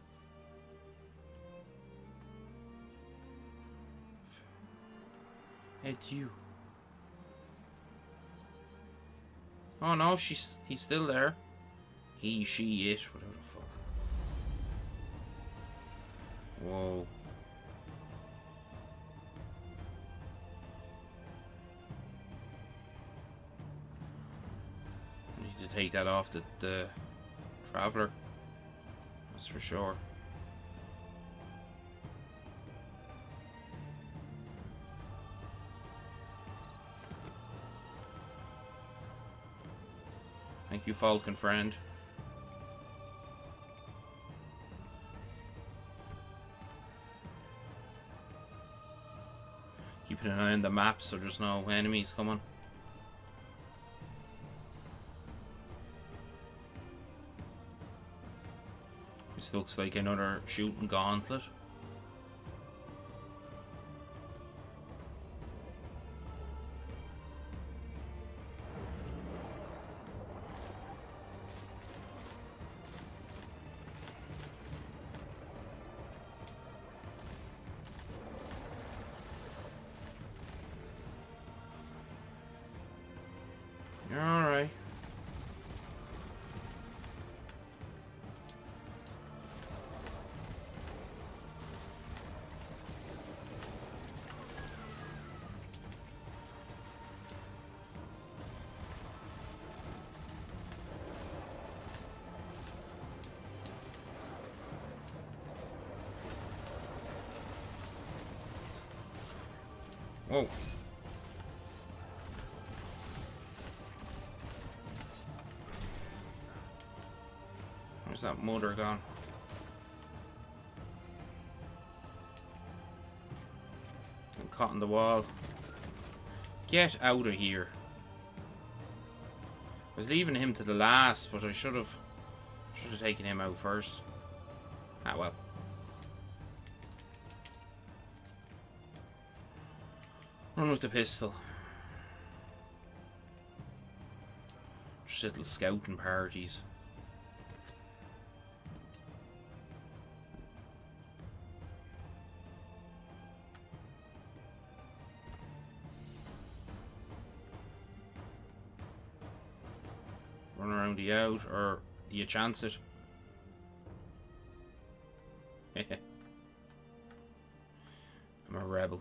Hey, it's you. Oh no, she's he's still there. He, she, it, whatever the fuck. Whoa. I need to take that off the, the Traveler. That's for sure. Thank you, Falcon friend. Keeping an eye on the map so there's no enemies coming. This looks like another shooting gauntlet. You're alright. Whoa. Where's that mother gone? I'm caught on the wall. Get out of here. I was leaving him to the last, but I should have should have taken him out first. Ah well. Run with the pistol. Just little scouting parties. Run around the out, or do you chance it? I'm a rebel.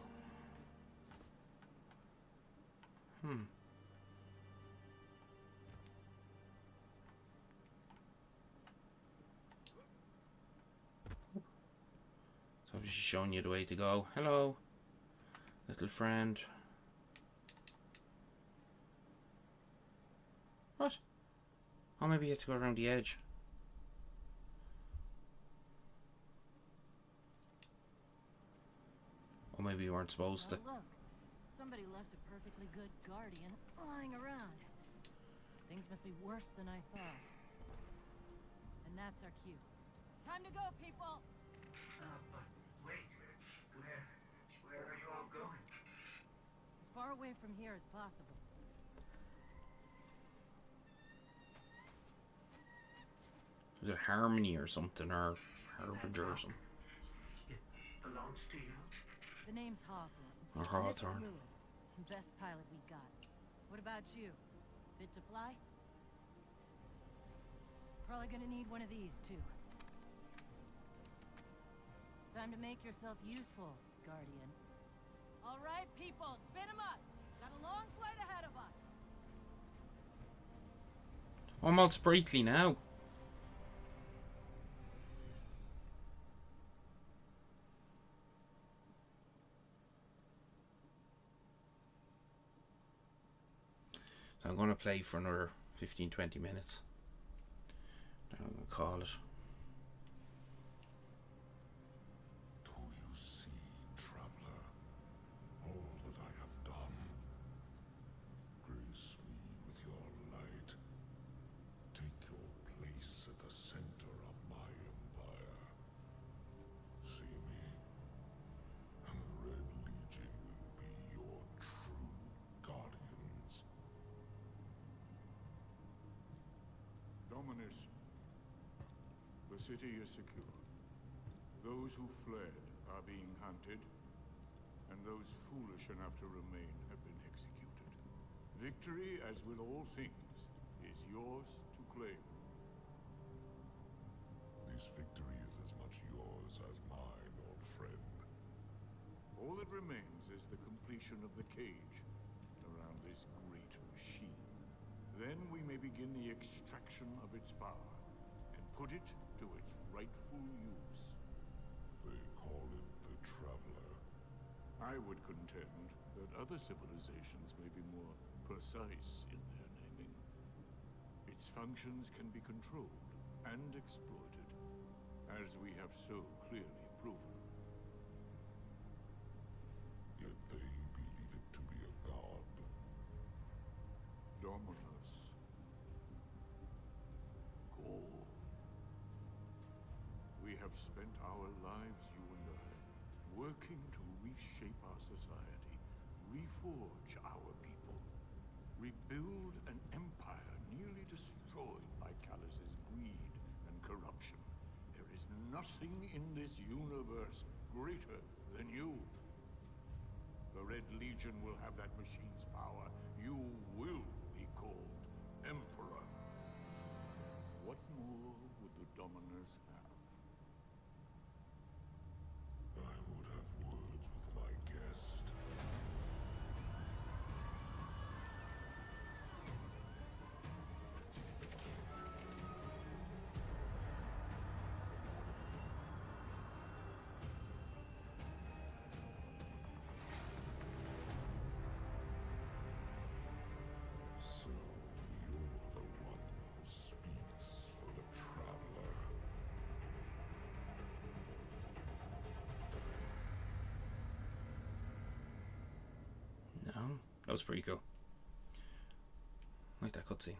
Hmm. So obviously showing you the way to go. Hello, little friend. What? Oh, maybe you have to go around the edge. Or maybe you weren't supposed to. Oh, look. Somebody left a perfectly good guardian lying around. Things must be worse than I thought. And that's our cue. Time to go, people! Uh, but wait, where, where are you all going? As far away from here as possible. Is it Harmony or something, or Harbinger or something? It belongs to you? The name's Hawthorne. Or And this is Hawthorne. Lewis, best pilot we got. What about you? Fit to fly? Probably gonna need one of these, too. Time to make yourself useful, Guardian. All right, people, spin 'em up! Got a long flight ahead of us! I'm all sprightly now. So I'm going to play for another fifteen to twenty minutes. Then I'm going to call it. Do you see, traveler, all that I have done? Grace me with your light. Take your place at the center of my empire. See me, and the Red Legion will be your true guardians. Dominus, the city is secure. Those who fled are being hunted, and those foolish enough to remain have been executed. Victory, as with all things, is yours to claim. This victory is as much yours as mine, old friend. All that remains is the completion of the cage around this great machine. Then we may begin the extraction of its power and put it to its rightful use. They call it the Traveler. I would contend that other civilizations may be more precise in their naming. Its functions can be controlled and exploited, as we have so clearly proven. Yet they believe it to be a god. Dominus. Gaul. We have spent our lives, you and I, working to reshape our society, reforge our people, rebuild an empire nearly destroyed by Callus's greed and corruption. There is nothing in this universe greater than you. The Red Legion will have that machine's power. You will be called Emperor. What more would the Dominers have? I would have words with my guest. So, you're the one who speaks for the Traveler. That was pretty cool. I like that cutscene.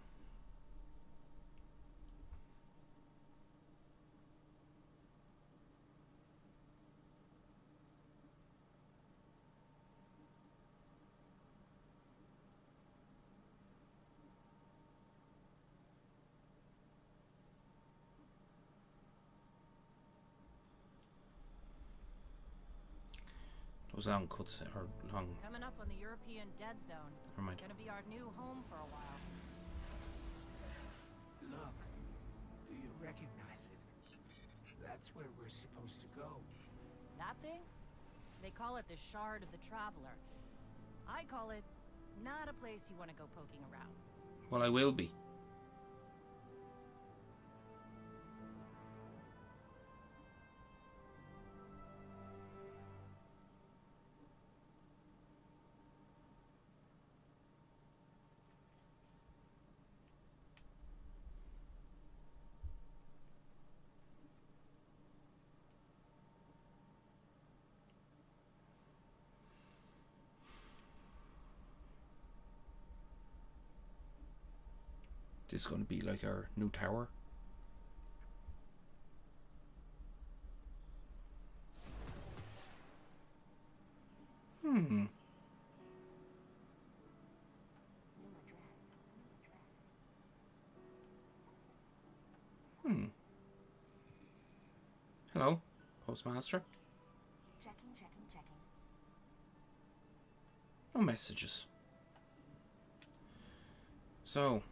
Those long cuts or long. Coming up on the European Dead Zone. Never mind. Gonna be our new home for a while. Look, do you recognize it? That's where we're supposed to go. That thing? They call it the Shard of the Traveler. I call it not a place you want to go poking around. Well, I will be. This is going to be like our new tower. Hmm. Hmm. Hello, Postmaster. Checking, checking, checking. No messages. So,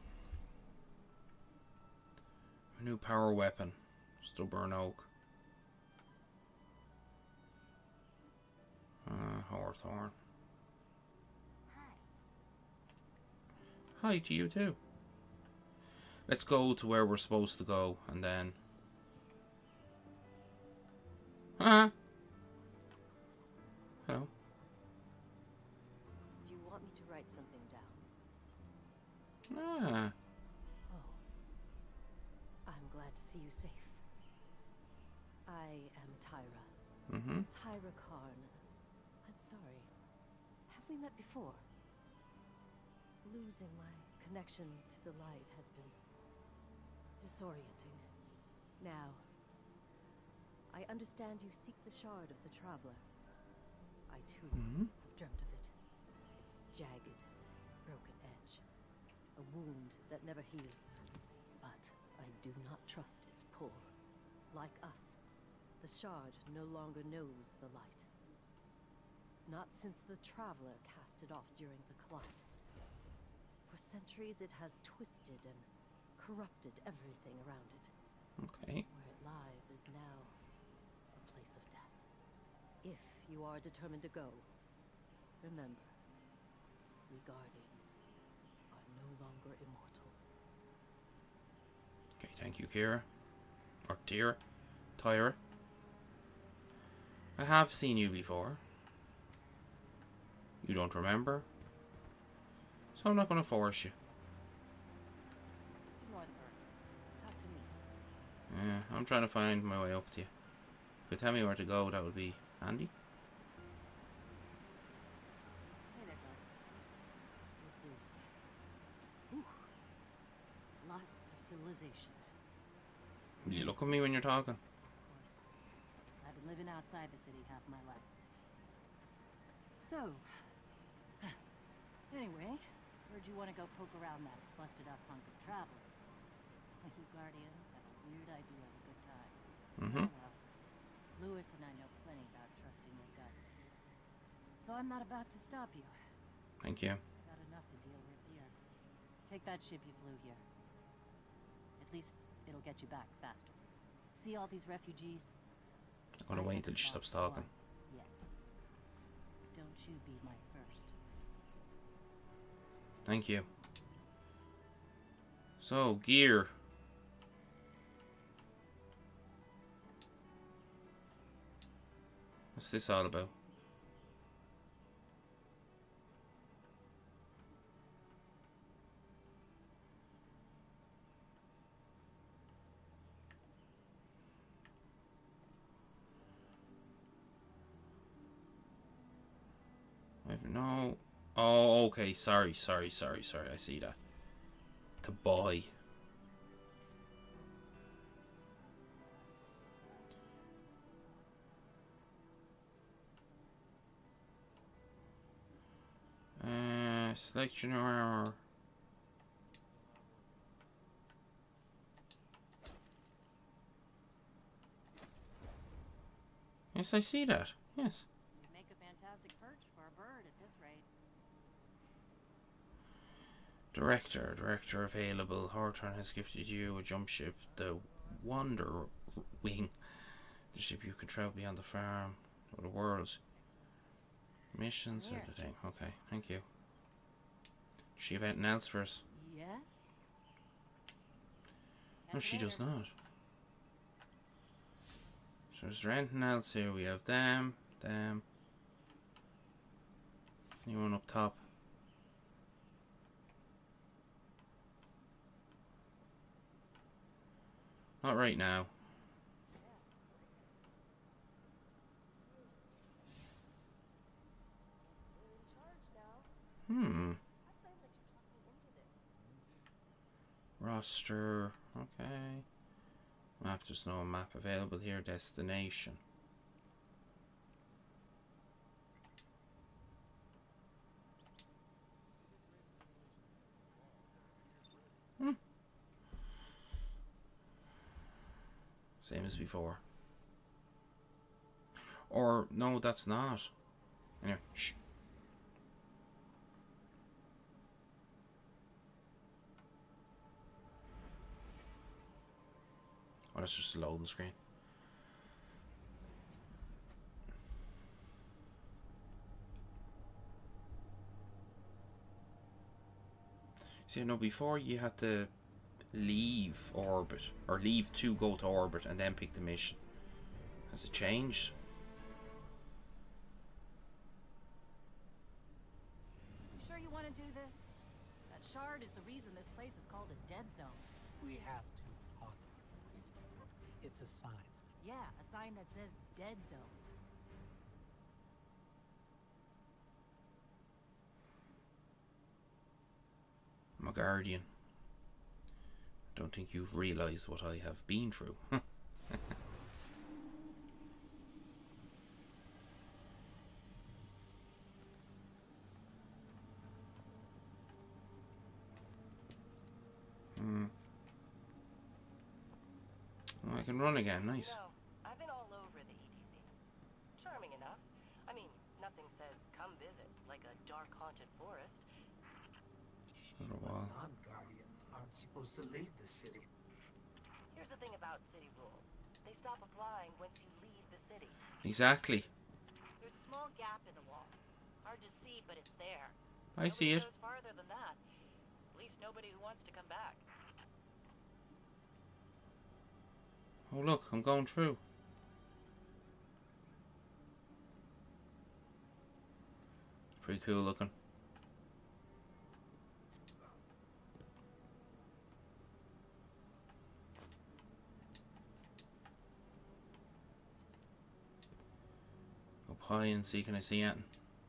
a new power weapon. Stubborn Oak. Uh, Hawthorne. Hi. Hi to you too. Let's go to where we're supposed to go and then... Huh? Hello? Do you want me to write something down? Ah. Oh. I'm glad to see you safe. I am Tyra. Mm-hmm. Tyra Karn. I'm sorry. Have we met before? Losing my connection to the light has been disorienting. Now, I understand you seek the Shard of the Traveler. I too Mm-hmm. have dreamt of it. Its jagged, broken edge. A wound that never heals. But I do not trust its pull. Like us, the Shard no longer knows the light. Not since the Traveler cast it off during the collapse. For centuries it has twisted and corrupted everything around it. Okay. Where it lies is now a place of death. If you are determined to go, remember, we Guardians are no longer immortal. Okay, thank you, Kira. Or Tyra. Tyra. I have seen you before. You don't remember? So I'm not going to force you. Just ignore the bird. Talk to me. Yeah, I'm trying to find my way up to you. If you could tell me where to go, that would be handy. Hey there, bud. This is... Ooh. Lot of civilization. You look at me when you're talking. Of course. I've been living outside the city half my life. So... Anyway, heard you want to go poke around that busted-up hunk of travel. You Guardians have a weird idea of a good time. Mm-hmm. Oh, well. Lewis and I know plenty about trusting your gut. So I'm not about to stop you. Thank you. Got enough to deal with here. Take that ship you flew here. At least it'll get you back faster. See all these refugees? I'm going to wait until she stops talking. Yet. Don't you be my first. Thank you. So, gear. What's this all about? I have no Oh, okay. Sorry, sorry, sorry, sorry. I see that. To buy. Uh, selection or... Yes, I see that. Yes. You'd make a fantastic perch for a bird at this rate. Director, director available. Horton has gifted you a jump ship, the Wonder Wing. The ship you can travel beyond the farm or the world. Missions or the thing. Okay, thank you. Does she have anything else for us? Yes. No, she does not. So is there anything else here? We have them, them. Anyone up top? Not right now. Hmm. Roster. Okay. Map, there's no map available here. Destination. Hmm. Same as before. Or, no, that's not. Anyway, shh. Oh, that's just a loading screen. See, no, before you had to leave orbit, or leave to go to orbit and then pick the mission. Has it changed? You sure you want to do this? That shard is the reason this place is called a dead zone. We have to, Arthur. It's a sign. Yeah, a sign that says dead zone. I'm a guardian. Don't think you've realized what I have been through. Hmm. Oh, I can run again. Nice. You know, I've been all over the E D C. Charming enough. I mean, nothing says come visit like a dark haunted forest. For a while. Non-guardians aren't supposed to leave the city. Here's the thing about city rules. They stop applying once you leave the city. Exactly. There's a small gap in the wall. Hard to see, but it's there. I Nobody see it. goes farther than that. At least nobody who wants to come back. Oh look, I'm going through. Pretty cool looking. Up high and see, can I see anything?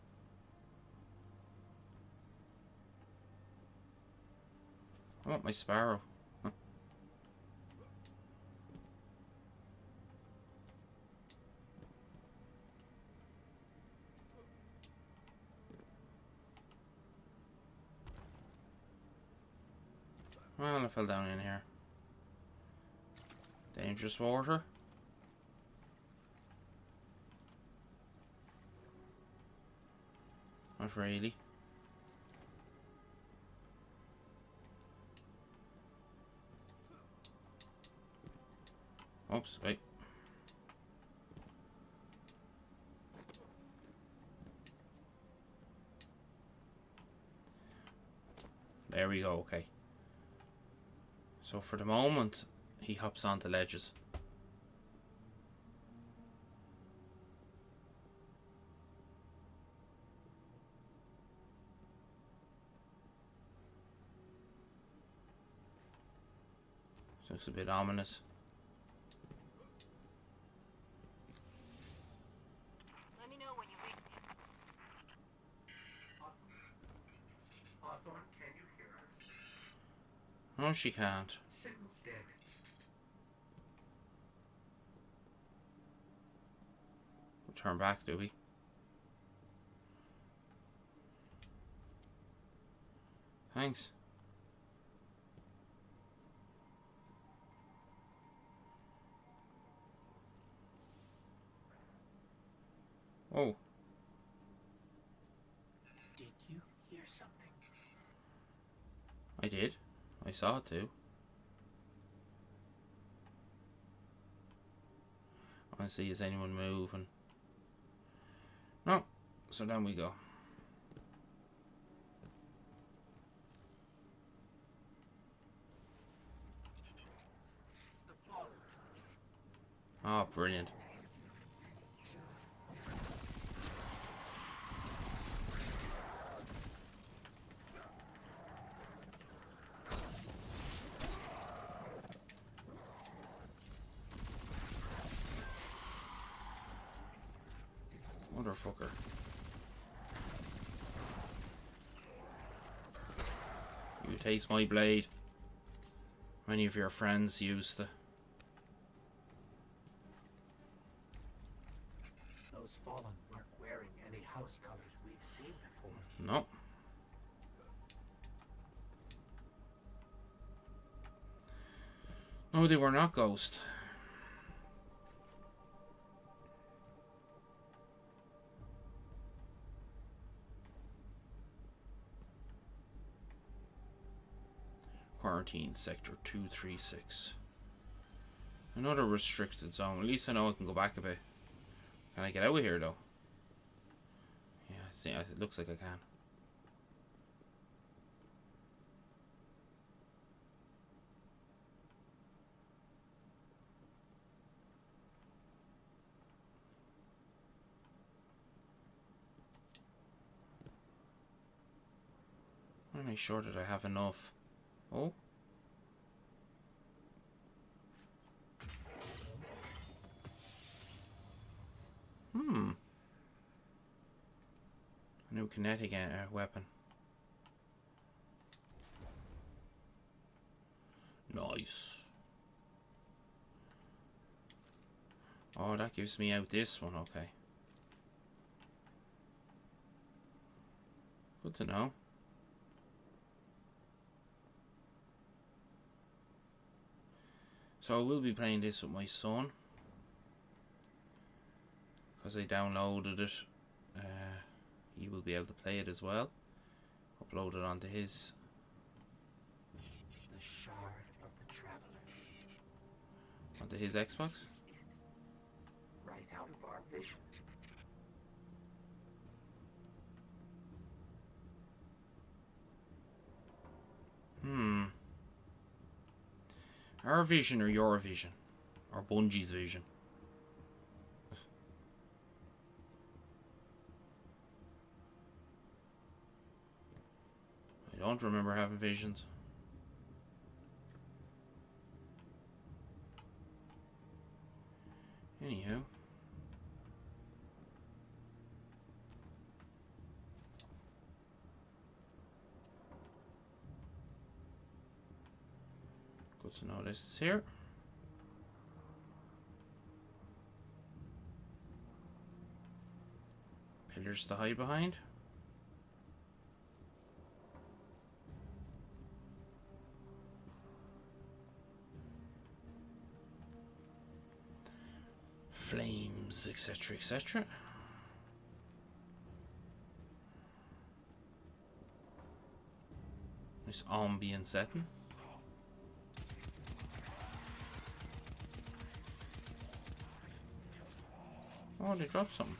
I want my sparrow. Huh. Well, I fell down in here. Dangerous water. Not really. Oops, wait. There we go, okay. So for the moment, he hops onto ledges. So looks a bit ominous. Let me know when you reach. Hawthorne, can you hear us? No, she can't. Signal's dead. We'll turn back, do we? Thanks. Oh. Did you hear something? I did. I saw it too. I want to see, is anyone moving? No. So down we go. Oh, brilliant. Motherfucker. You taste my blade. Many of your friends used to. Those fallen weren't wearing any house colors we've seen before. No. No, they were not Ghost. Quarantine sector two three six. Another restricted zone. At least I know I can go back a bit. Can I get out of here though? Yeah, see, it looks like I can. I want to make sure that I have enough. Oh. Hmm. A new kinetic uh, weapon. Nice. Oh, that gives me out this one, okay. Good to know. So I will be playing this with my son, because I downloaded it. Uh, he will be able to play it as well. Upload it onto his. The shard of the traveler. Onto his Xbox. Right out of our vision. Hmm. Our vision or your vision? Or Bungie's vision? I don't remember having visions. Anywho. Good to know this is here. Pillars to hide behind. Flames, etc, et cetera. Nice ambient setting. Oh, they dropped something.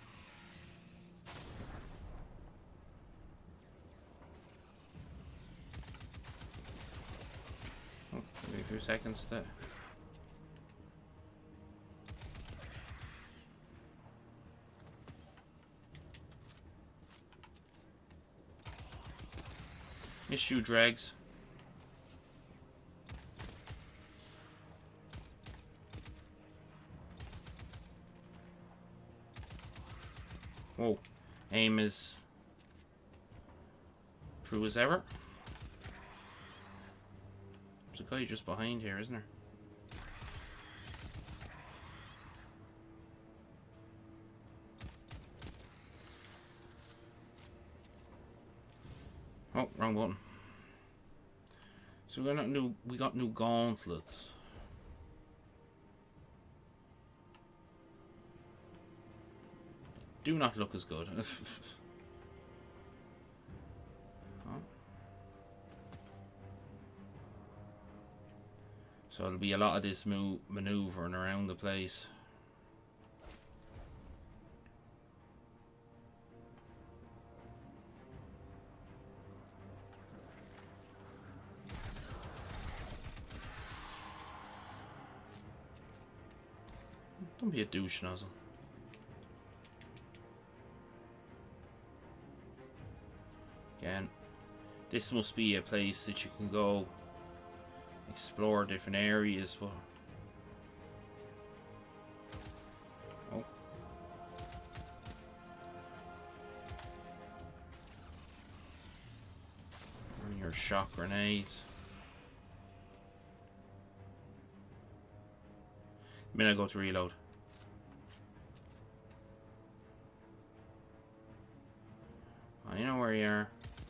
Oh, give me a few seconds to... Issue dregs. Whoa. Aim is true as ever. There's a guy just behind here, isn't there? Oh, wrong button. So we got new we got new gauntlets. Do not look as good. Oh. So it'll be a lot of this move maneuvering around the place. Don't be a douche nozzle. Again, this must be a place that you can go explore different areas, but oh. Bring your shock grenades. A minute I go to reload. I know where you are.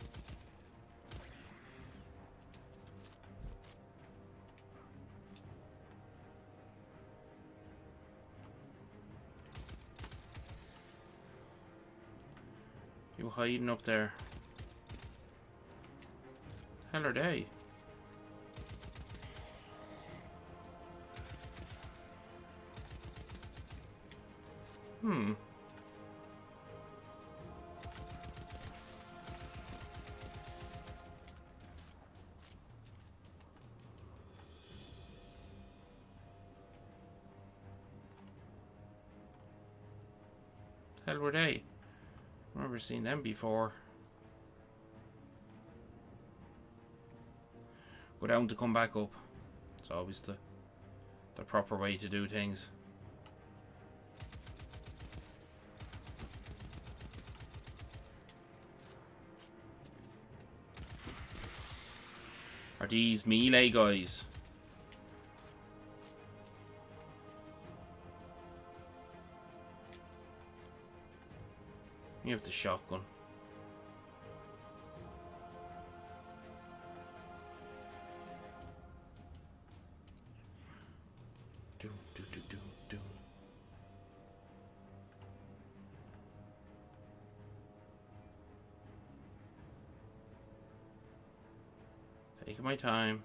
You hiding up there? The hell are they? Hmm. The hell were they? I've never seen them before. Go down to come back up. It's always the the proper way to do things. Are these melee guys? You have the shotgun. Do do do do do. Taking my time.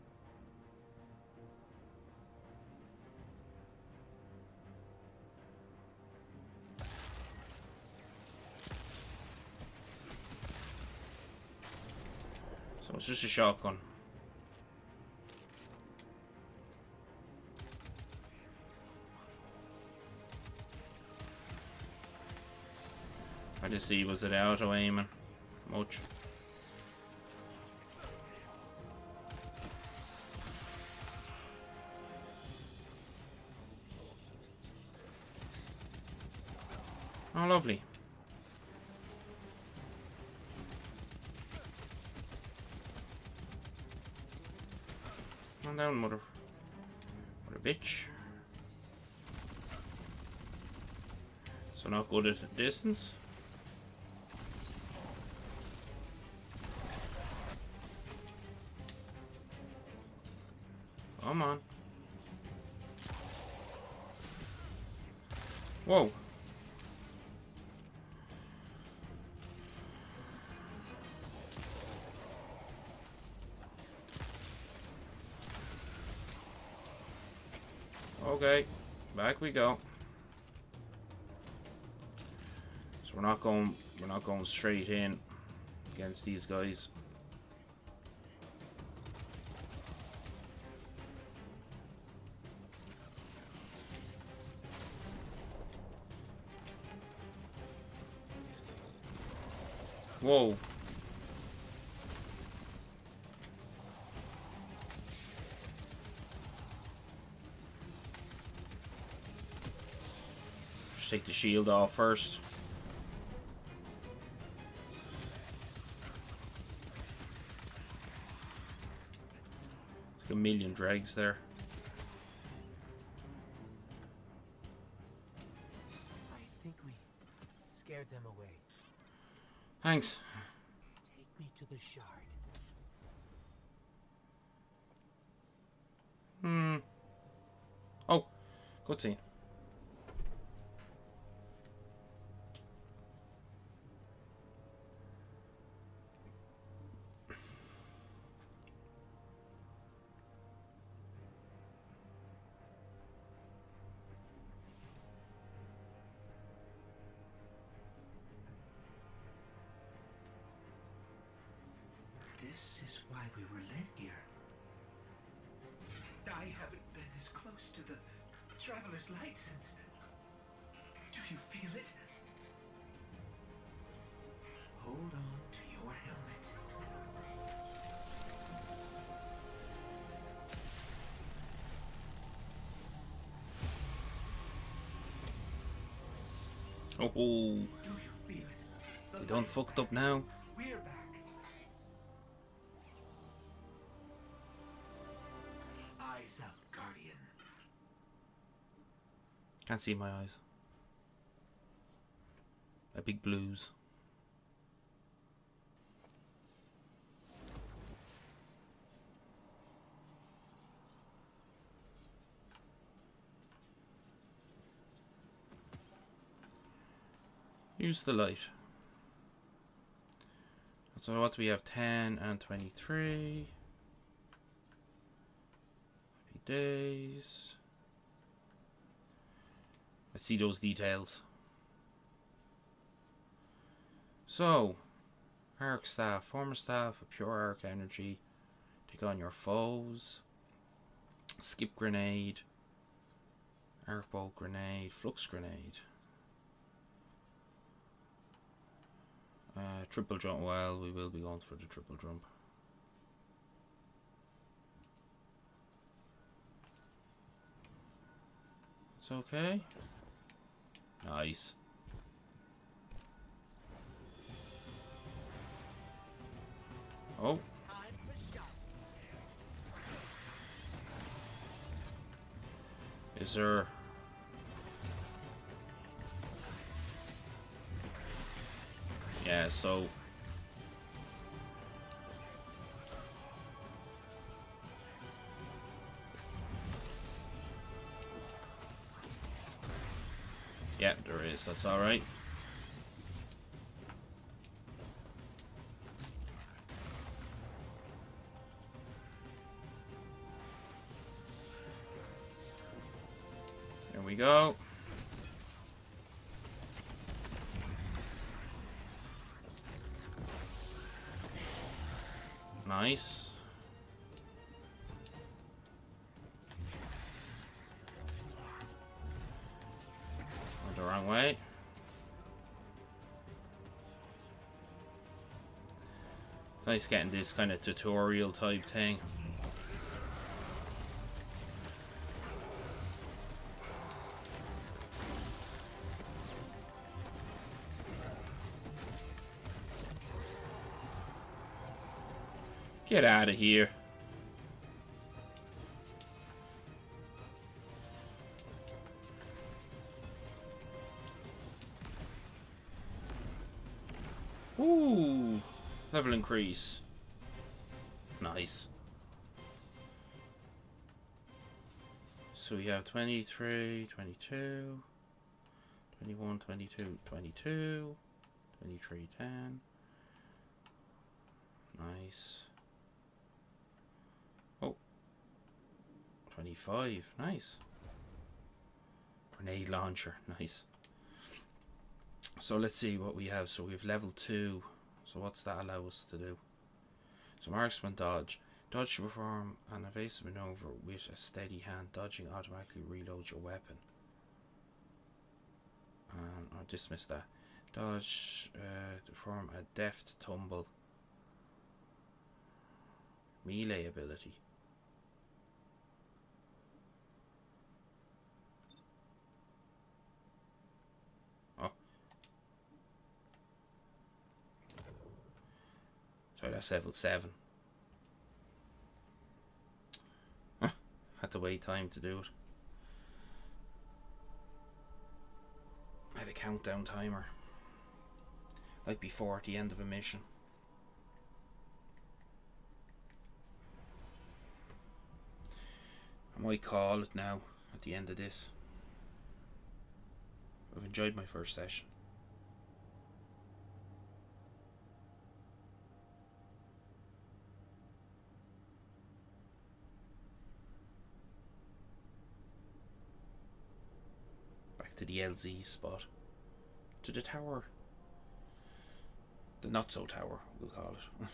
So it's just a shotgun. I just see, was it auto aiming much? Oh, lovely. Come down, mother. What a bitch. So not good at a distance. Come on. Whoa. Okay, back we go. So we're not going we're not going straight in against these guys. Whoa. Just take the shield off first. A million dregs there. I think we scared them away. Thanks. Take me to the shard. Hmm. Oh, cutscene. This is why we were led here. I haven't been as close to the Traveler's Light since... Do you feel it? Hold on to your helmet. Oh, Do you feel it? The they done light's fucked back. up now. We're back. Eyes up, Guardian. Can't see my eyes. A big blues. Use the light. So what do we have? ten and twenty-three. Happy days. Let's see those details. So, arc staff, former staff of pure arc energy. Take on your foes. Skip grenade. Arc bolt grenade. Flux grenade. Uh, triple jump. Well, we will be going for the triple jump. It's okay. Nice. Oh. Is there... Yeah, so... Yeah, there is. That's alright. There we go. Nice. Went the wrong way. It's nice getting this kind of tutorial type thing. Get out of here. Ooh, level increase. Nice. So we have twenty-three, twenty-two, twenty-one, twenty-two, twenty-two, twenty-three, ten. Nice. Oh. twenty-five. Nice. Grenade launcher. Nice. So let's see what we have. So we have level two. So what's that allow us to do? So marksman dodge. Dodge to perform an evasive maneuver with a steady hand. Dodging automatically reloads your weapon. Um, I'll dismiss that. Dodge uh, to perform a deft tumble. Melee ability. Oh. Sorry, that's level seven. to wait time to do it. I had a countdown timer, like before at the end of a mission. I might call it now at the end of this. I've enjoyed my first session. Back to the L Z spot. To the tower. The not so tower, we'll call it.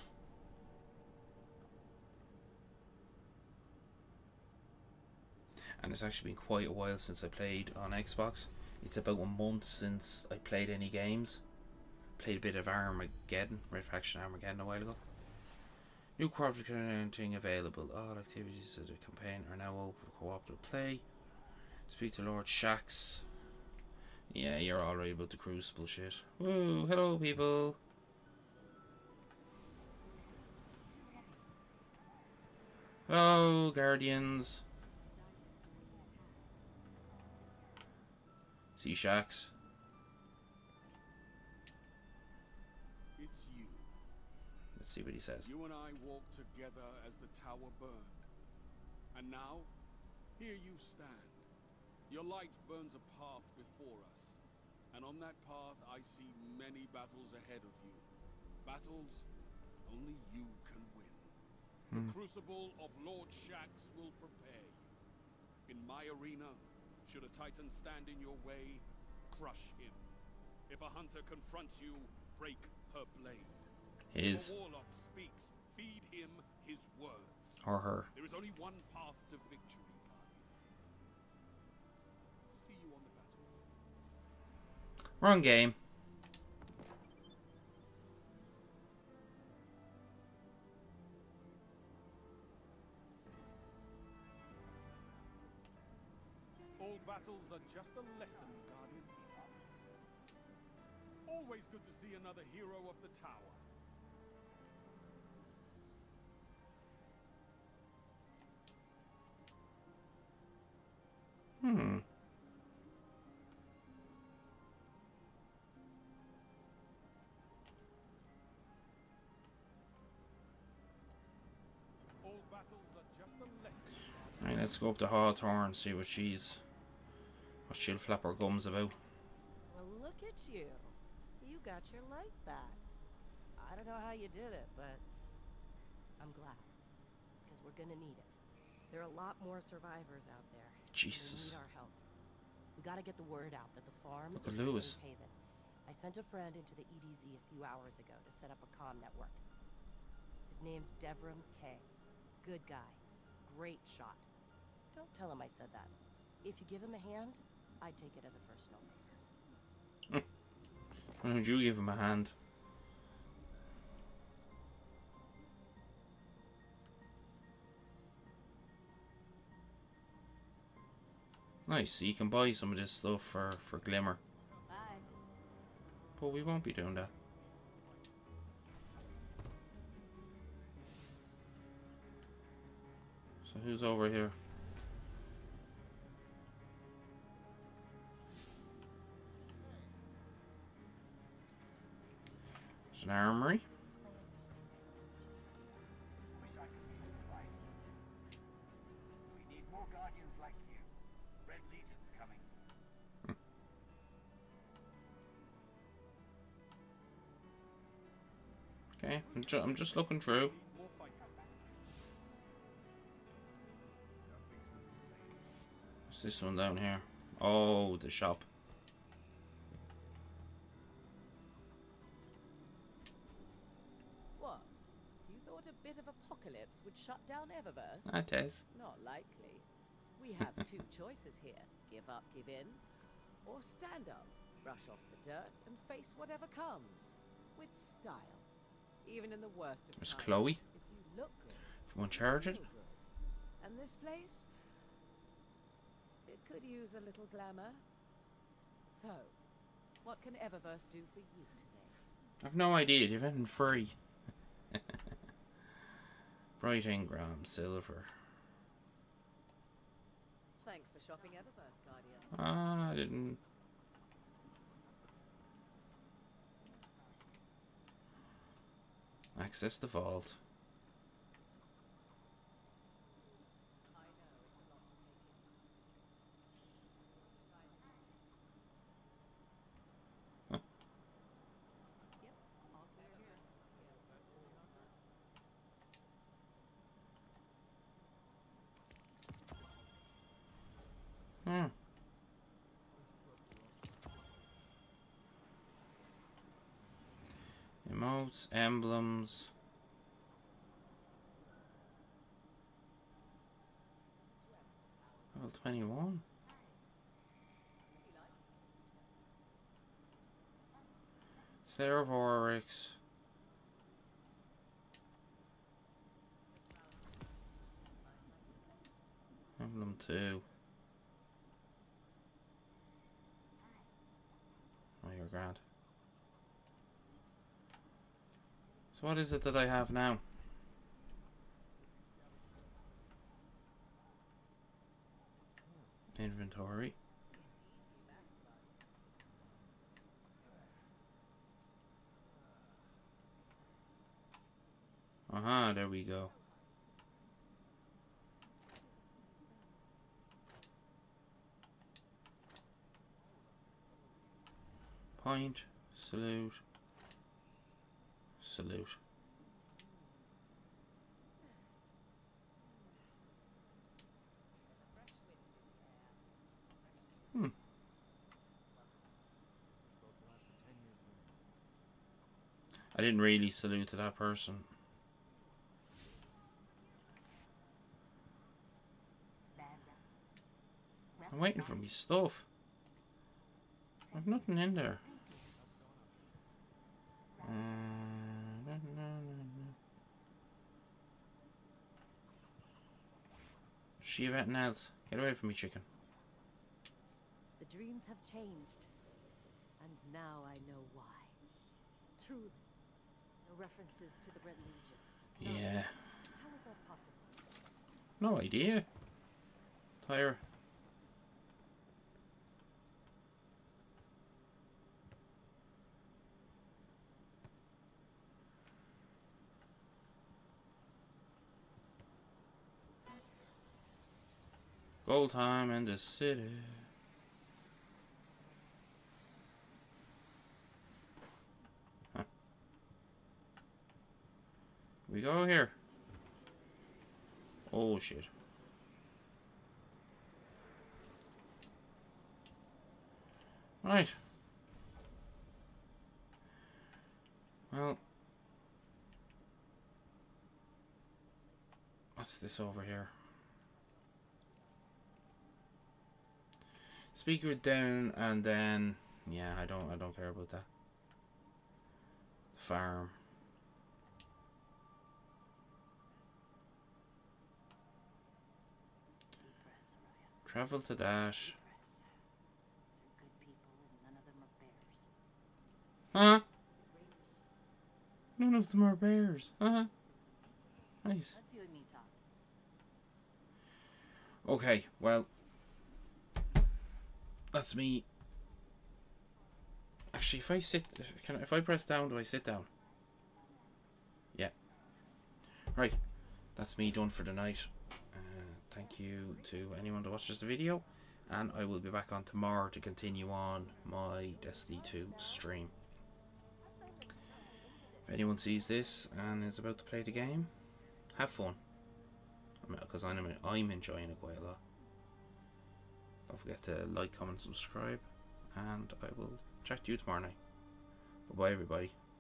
And it's actually been quite a while since I played on Xbox. It's about a month since I played any games. Played a bit of Armageddon, Red Faction Armageddon a while ago. New cooperative thing available. All activities of the campaign are now open for cooperative play. Speak to Lord Shaxx. Yeah, you're already about the Crucible shit. Woo, hello people. Hello, Guardians. See Shaxx. It's you. Let's see what he says. You and I walked together as the tower burned. And now, here you stand. Your light burns a path before us. And on that path, I see many battles ahead of you. Battles only you can win. Hmm. The crucible of Lord Shaxx will prepare you. In my arena, should a titan stand in your way, crush him. If a hunter confronts you, break her blade. His. If a warlock speaks, feed him his words. Or her. There is only one path to victory, Guardian. See you on the battlefield. Wrong game. All battles are just a lesson, Guardian. Always good to see another hero of the tower. Hmm. All battles are just a lesson. Right, let's go up to Hawthorne and see what she's, what she'll flap her gums about. Well, look at you. You got your life back. I don't know how you did it, but I'm glad. Because we're gonna need it. There are a lot more survivors out there. Jesus. We need our help. We gotta get the word out that the farm Look at is a Lewis. safe haven. I sent a friend into the E D Z a few hours ago to set up a comm network. His name's Devrim Kay. Good guy. Great shot. Don't tell him I said that. If you give him a hand, I'd take it as a personal favor. Why don't you give him a hand? Nice, so you can buy some of this stuff for, for Glimmer. Bye. But we won't be doing that. So who's over here? There's an armory. Wish I could be right. We need more guardians like you. Red Legion's coming. Okay, I'm, ju I'm just looking through. What's this one down here? Oh, the shop. What? You thought a bit of apocalypse would shut down Eververse? That is. Not likely. We have two choices here. Give up, give in. Or stand up, brush off the dirt, and face whatever comes. With style. Even in the worst of There's times. Chloe. If you look good, From Uncharted. feel good. And this place? It could use a little glamour. So, what can Eververse do for you today? I've no idea. You've anything free. Bright engram, silver. Thanks for shopping Eververse, Guardian. Ah, I didn't. Access the vault. Huh. Hmm. Emotes, emblems. Level twenty-one. Slayer of Oryx. Emblem two. Oh, you're grand. So what is it that I have now? Inventory. Aha, there we go. Point, salute, salute. Hmm. I didn't really salute to that person. I'm waiting for me stuff. I've nothing in there. Uh, no, no, no, no. She have anything else? Get away from me, chicken. The dreams have changed, and now I know why. Truly, no references to the Red Legion. Yeah. How is that possible? No idea. Tyre. Gold time in the city. Huh. We go here. Oh shit. Right. Well. What's this over here? Speaker down, and then yeah, I don't I don't care about that. Farm. Travel to Dash. Huh? None of them are bears. Uh-huh. Nice. Let's you and me talk. Okay, well. That's me. Actually, if I sit, can I, if I press down, do I sit down? Yeah. Right. That's me done for the night. Uh, thank you to anyone that watched this video, and I will be back on tomorrow to continue on my Destiny two stream. If anyone sees this and is about to play the game, have fun. Because I'm I'm enjoying it quite a lot. Don't forget to like, comment, subscribe, and I will chat to you tomorrow night. Bye bye, everybody.